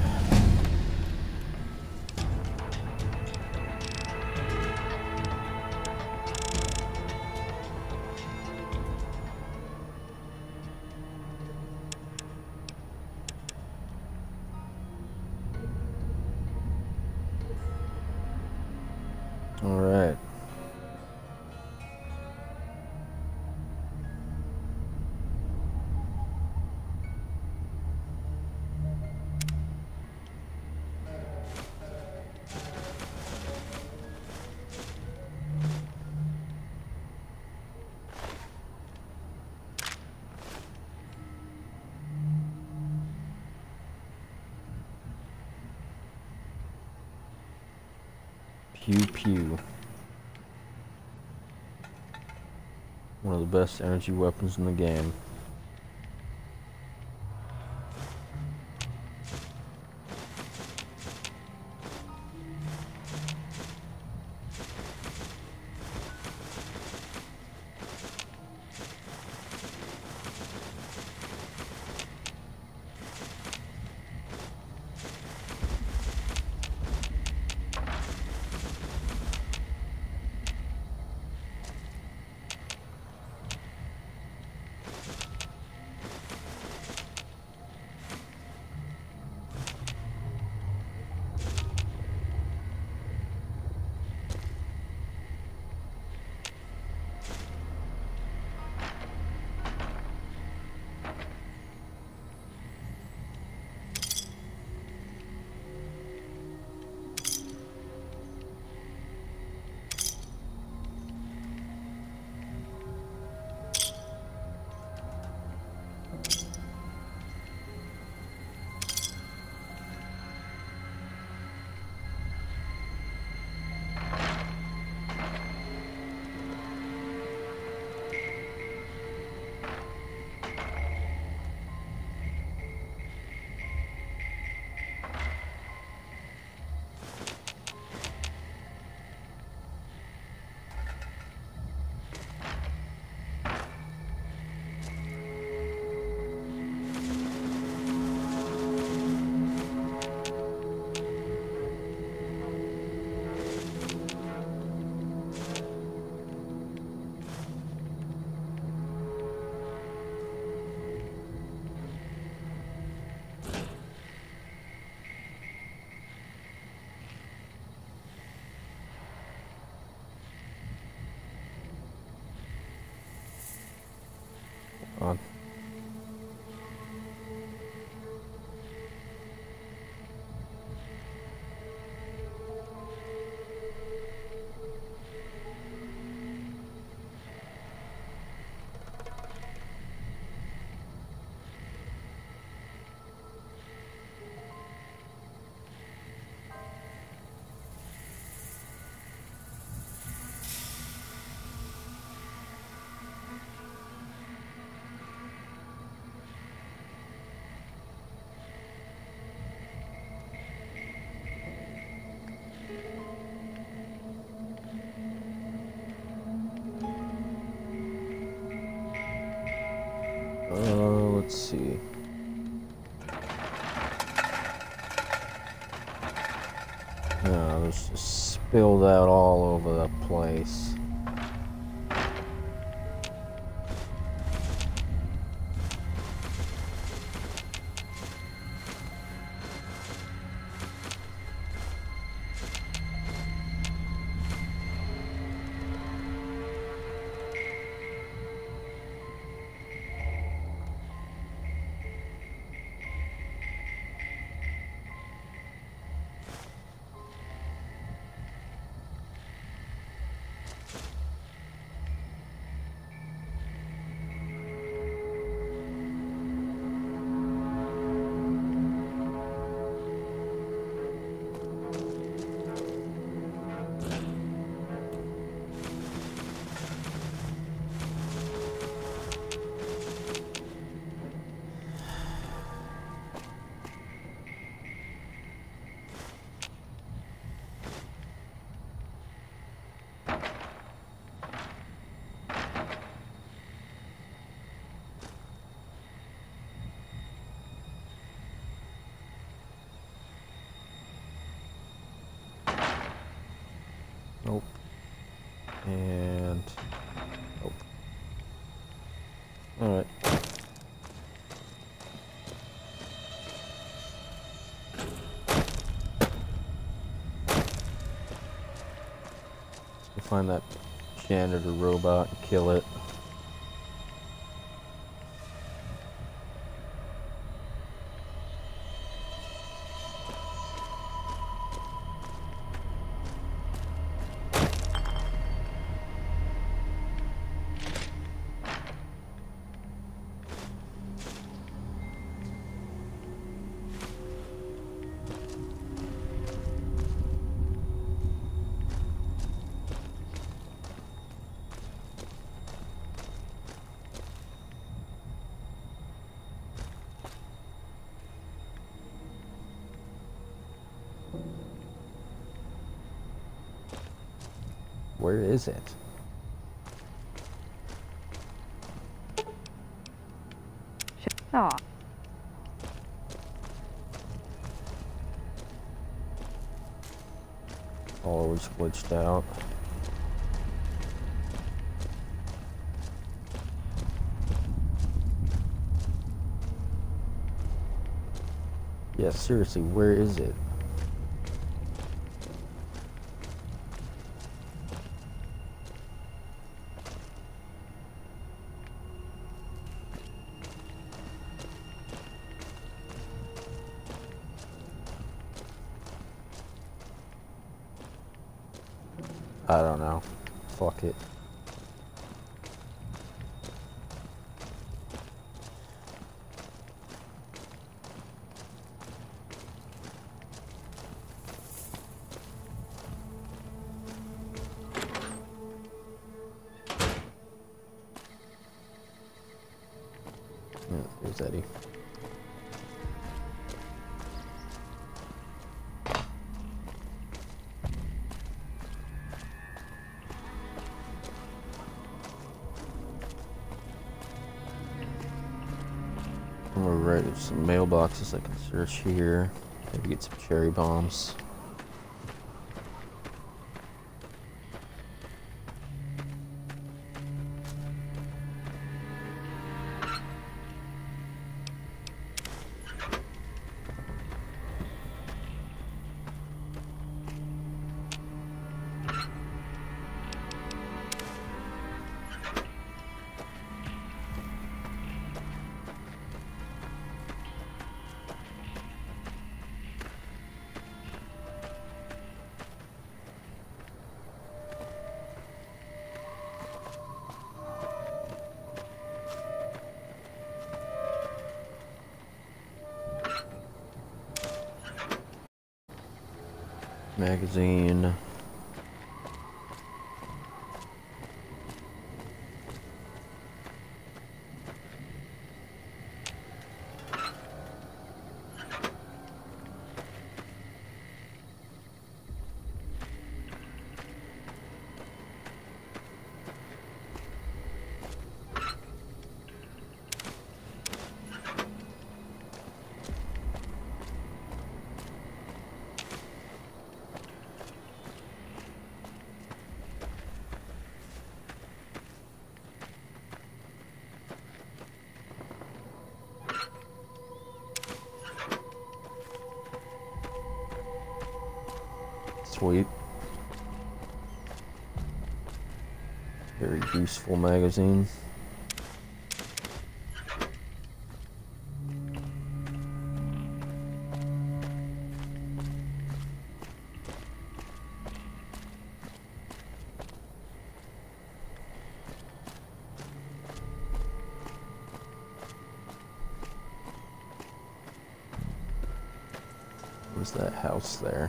All right. Pew pew. One of the best energy weapons in the game. On. Uh, let's see. No, it's just spilled out all over the place. Nope. And nope. All right. Let's go find that janitor robot and kill it. Where is it? Aw. Oh, it's glitched out. Yeah, seriously, where is it? I don't know. Fuck it. Yeah, there's Eddie. Alright, there's some mailboxes I can search here. Maybe get some cherry bombs. Magazine. Sweet. Very useful magazine. Where's that house there?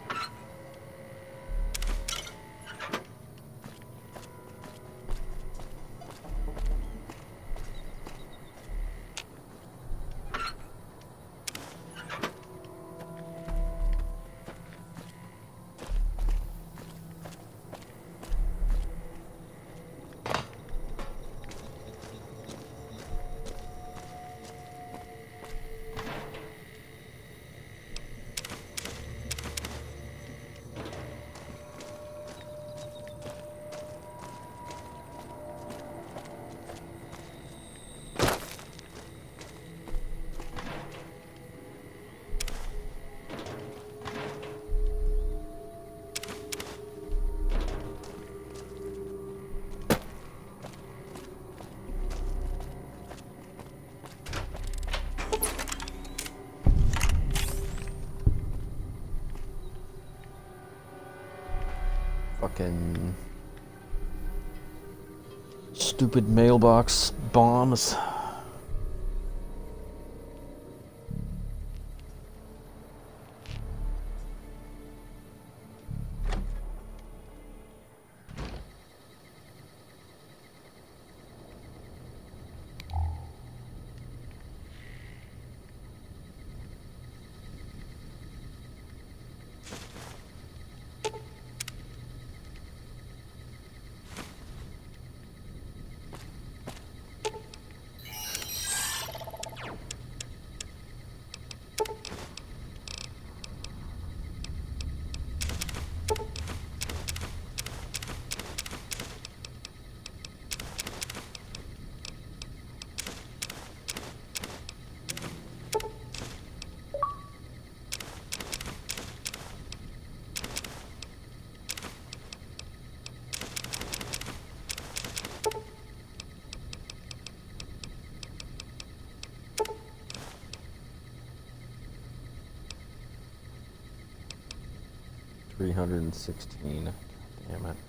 Fucking stupid mailbox bombs. three hundred sixteen. Damn it.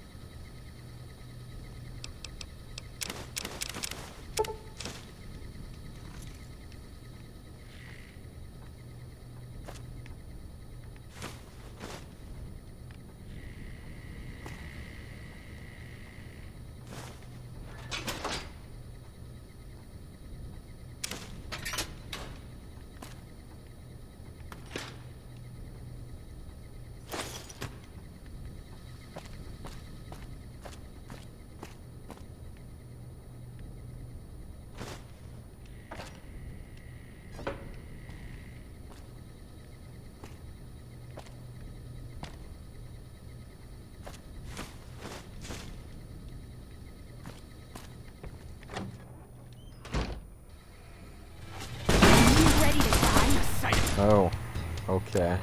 Oh, okay.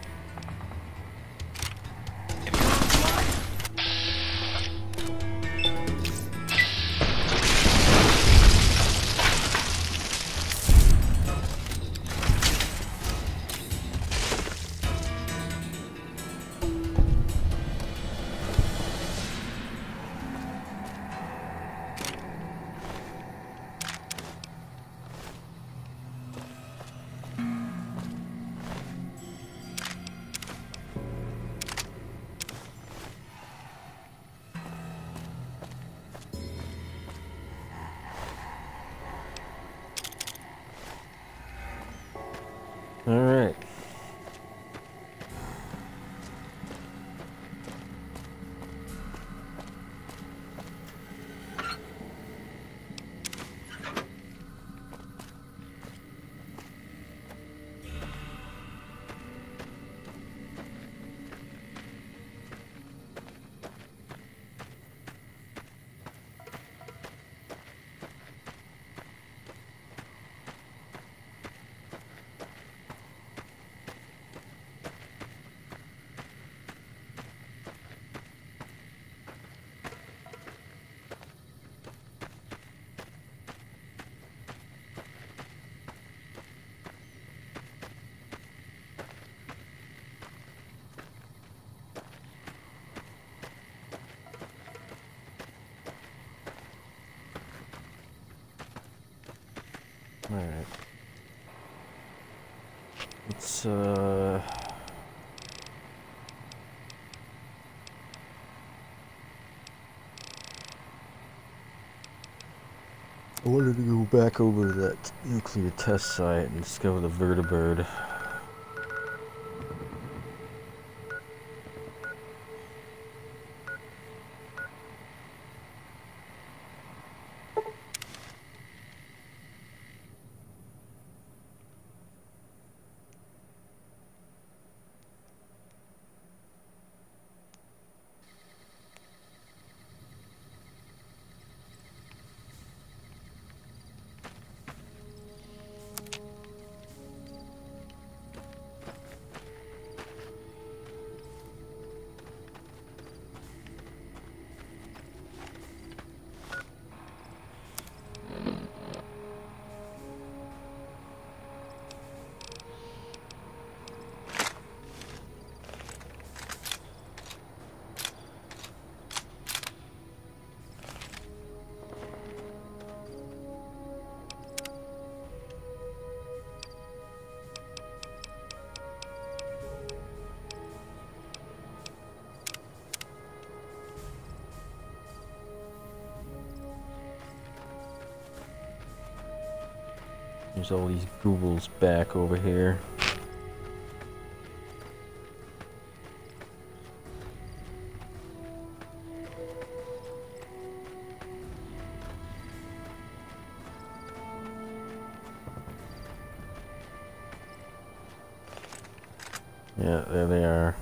All right. All right. Let's uh. I wanted to go back over to that nuclear test site and discover the vertibird. There's all these Googles back over here. Yeah, there they are.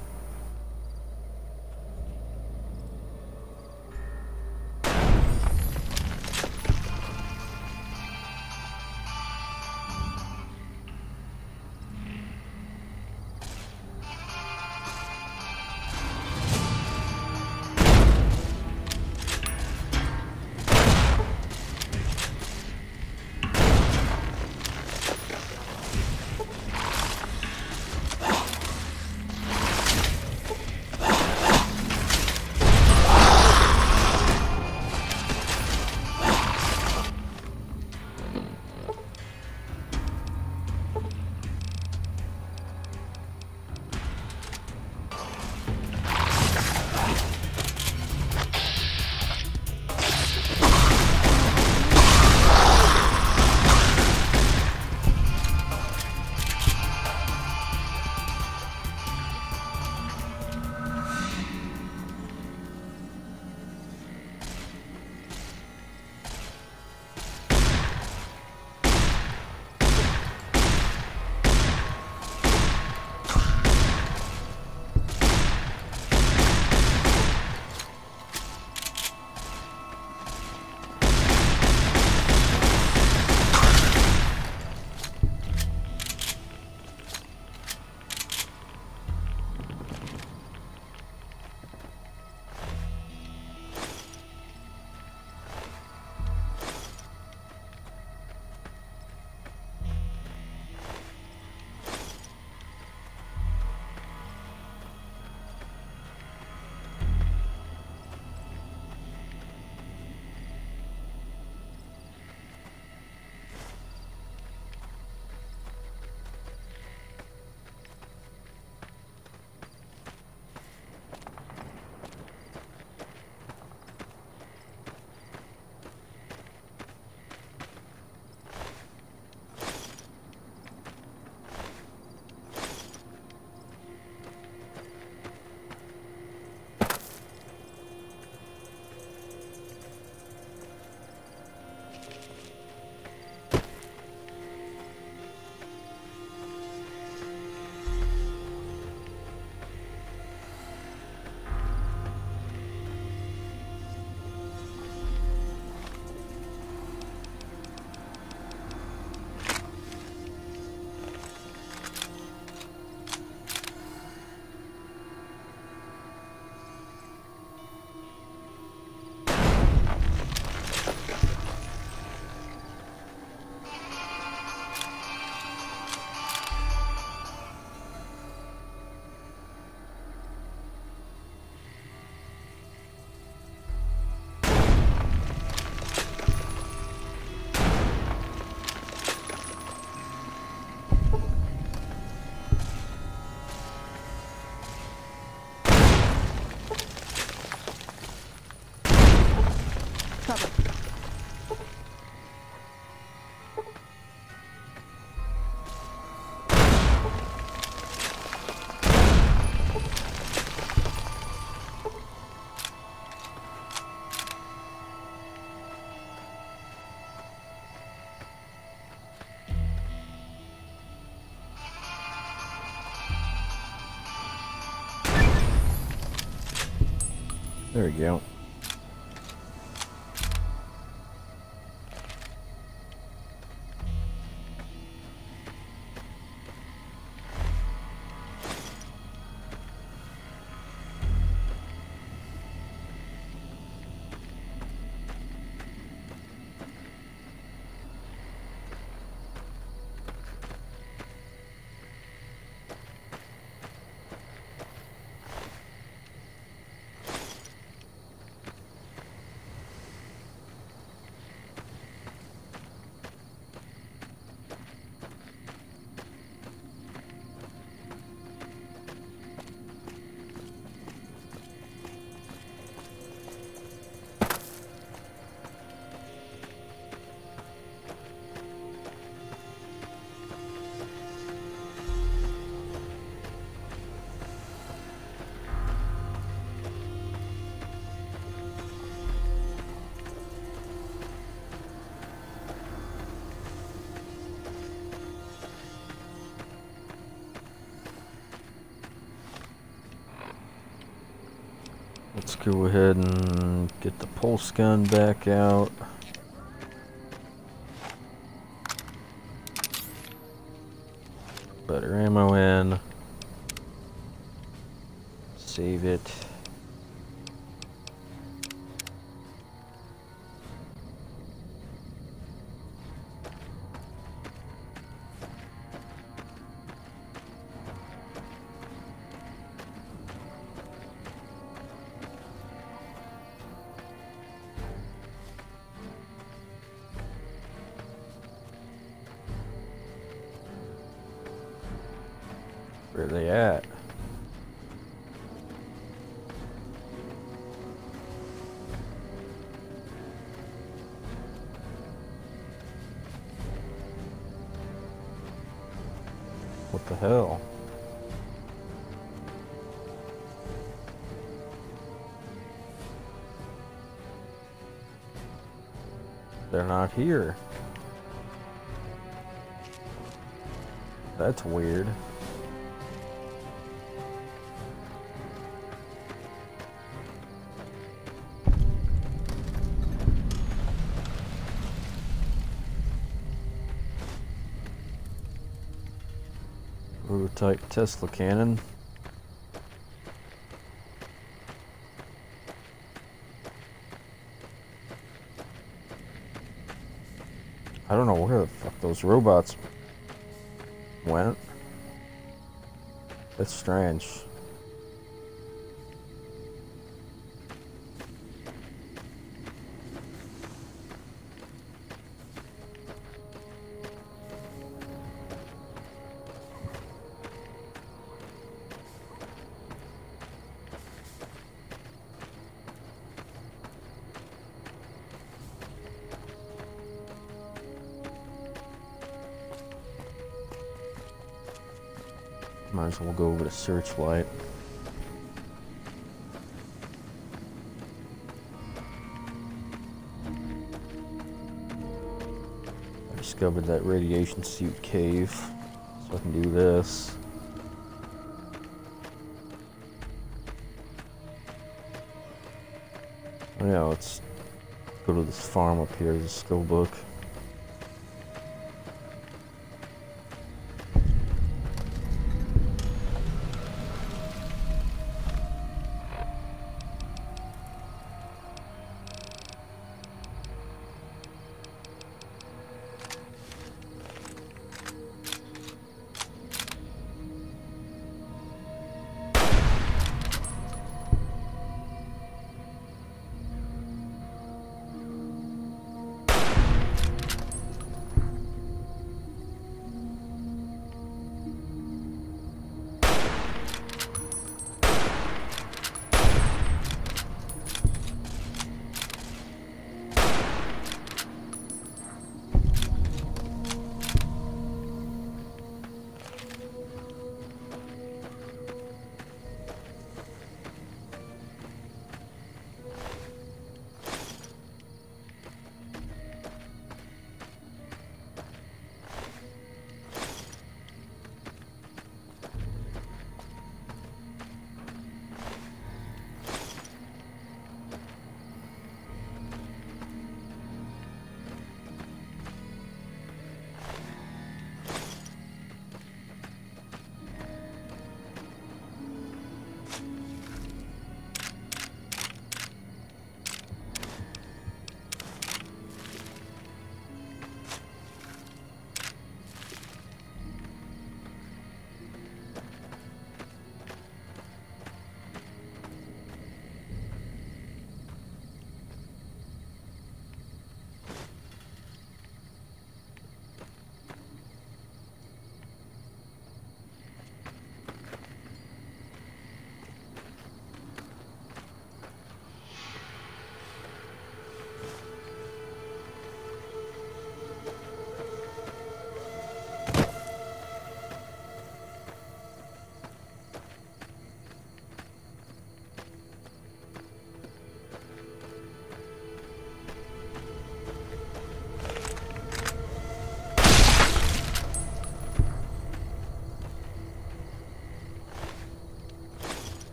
There we go. Let's go ahead and get the pulse gun back out. Better ammo in. Save it. Where are they at? What the hell? They're not here. That's weird. Prototype Tesla cannon. I don't know where the fuck those robots went. That's strange. Might as well go over to Searchlight. I discovered that radiation suit cave, so I can do this. Oh yeah, let's go to this farm up here, the skill book.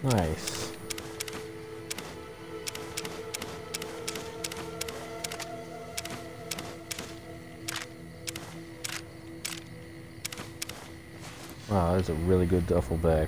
Nice. Wow, that's a really good duffel bag.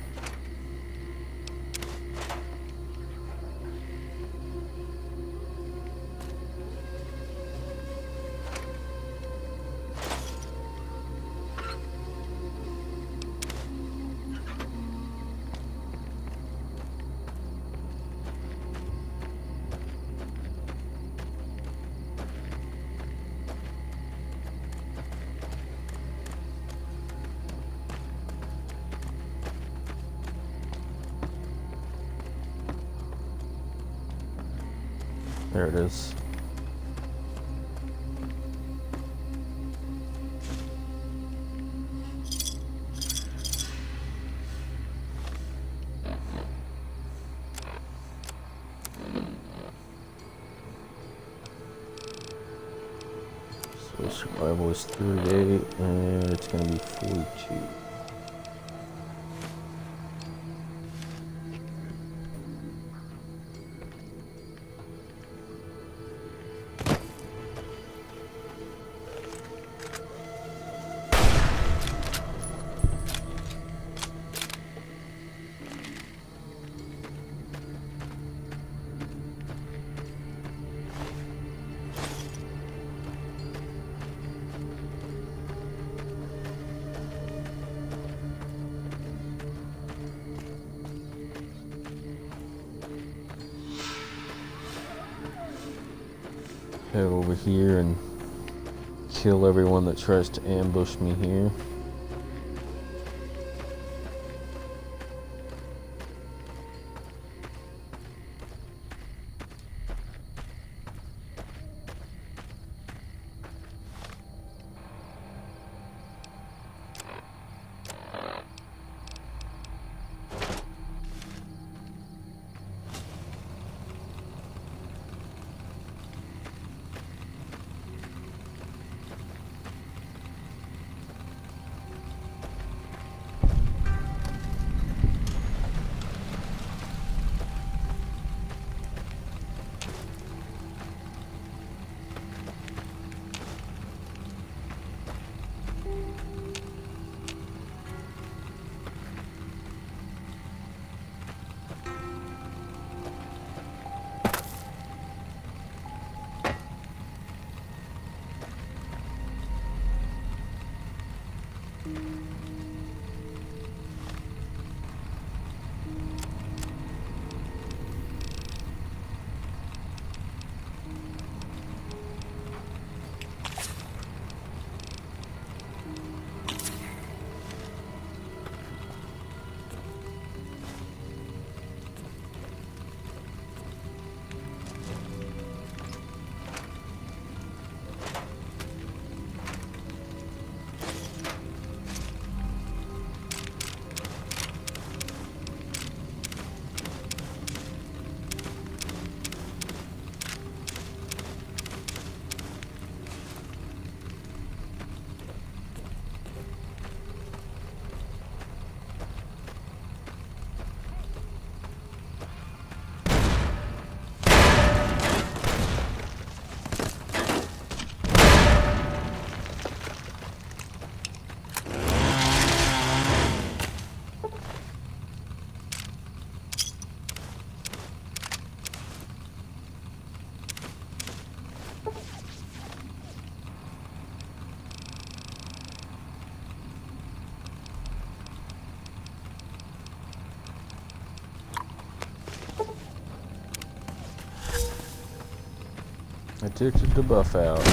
There it is. So survival is thirty-eight and it's gonna be forty-two. Head over here and kill everyone that tries to ambush me here. I took the buff out.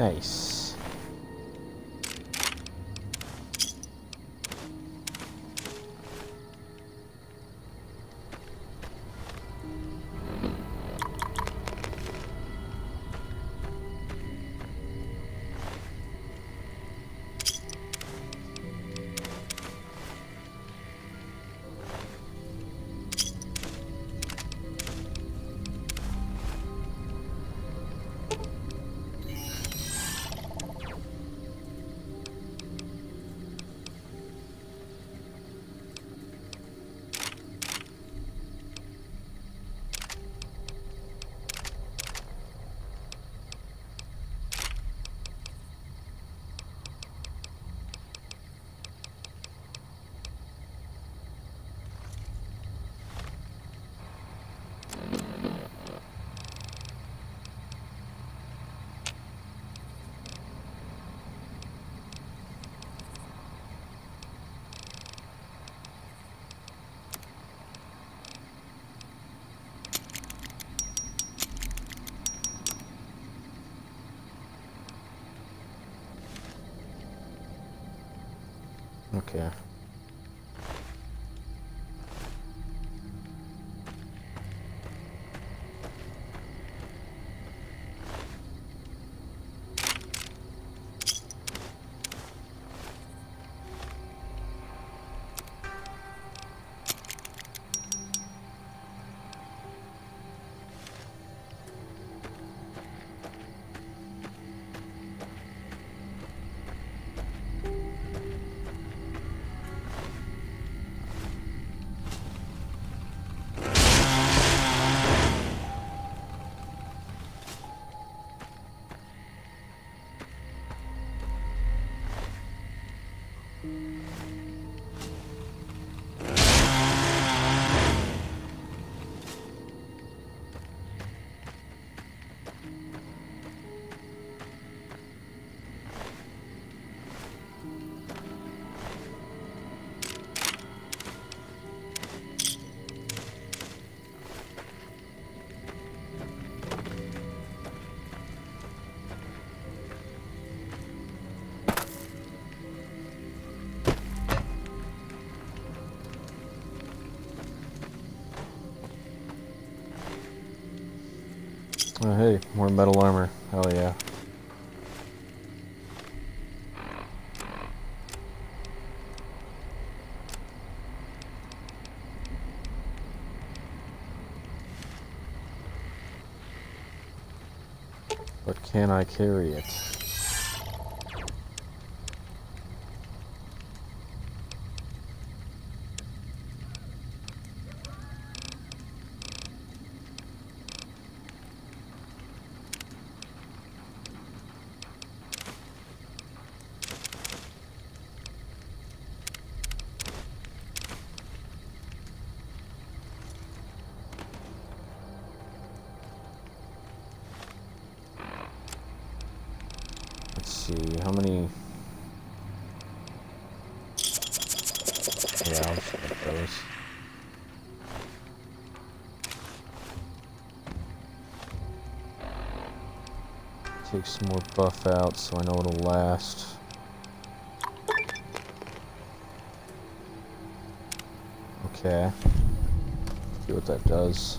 Nice. Okay. Oh, hey, more metal armor. Hell yeah. But can I carry it? Let's see, how many... Yeah, I'll just get those. Take some more buff out so I know it'll last. Okay. See what that does.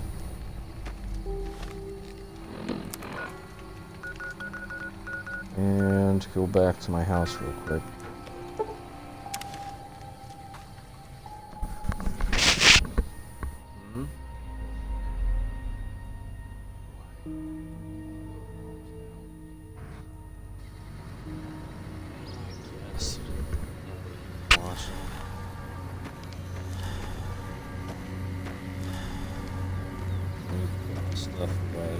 And go back to my house real quick. Hmm? Yes. Wash. Put my stuff away.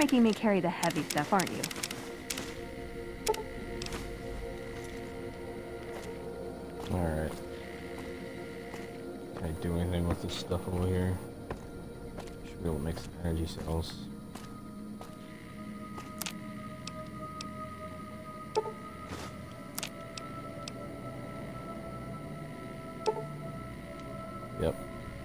making me carry the heavy stuff, aren't you? Alright. Can I do anything with this stuff over here? Should be able to make some energy cells. Yep.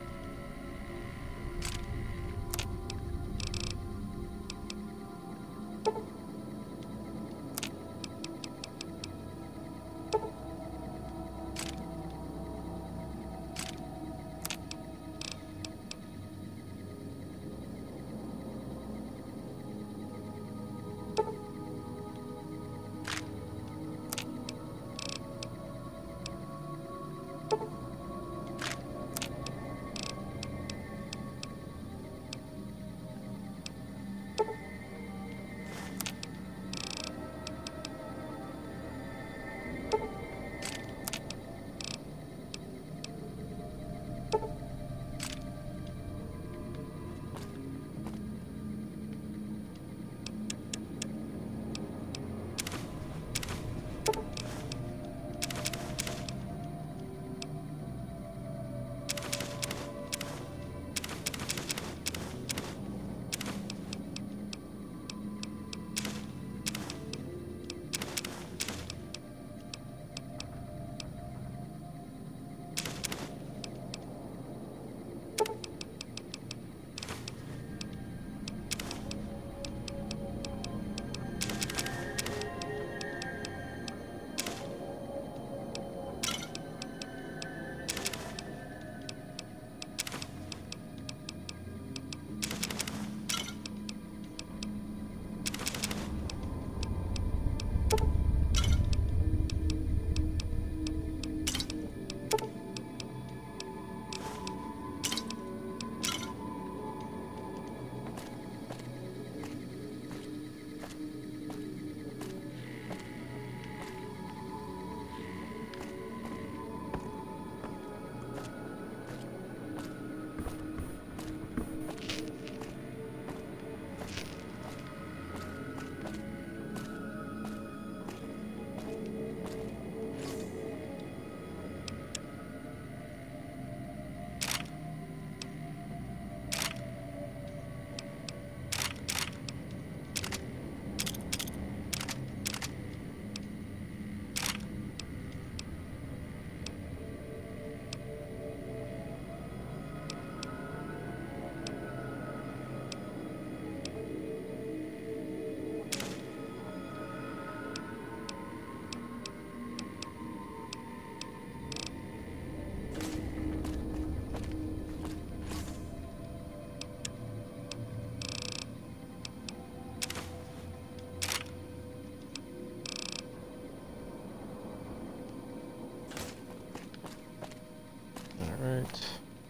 Alright.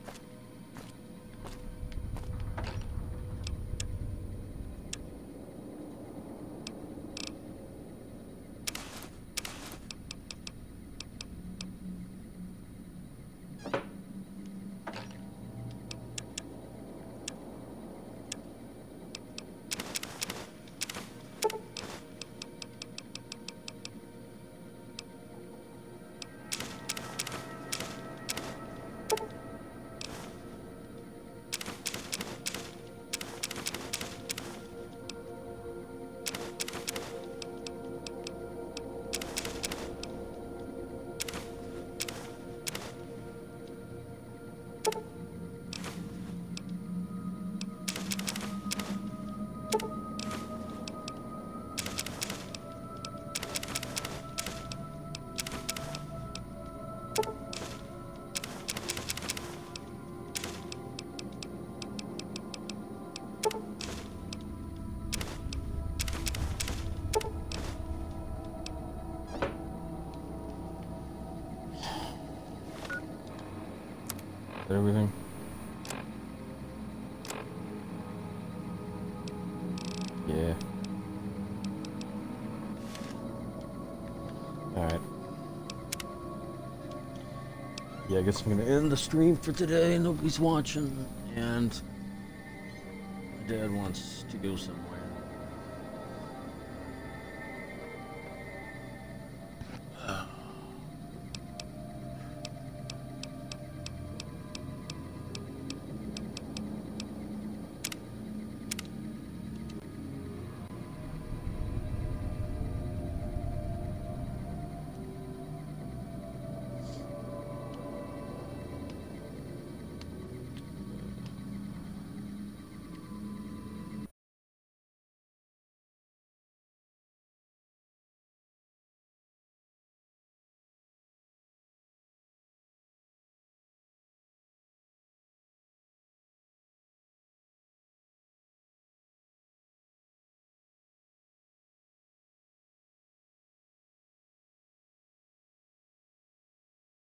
Everything. Yeah. Alright. Yeah, I guess I'm gonna end the stream for today. Nobody's watching, and my dad wants to go somewhere.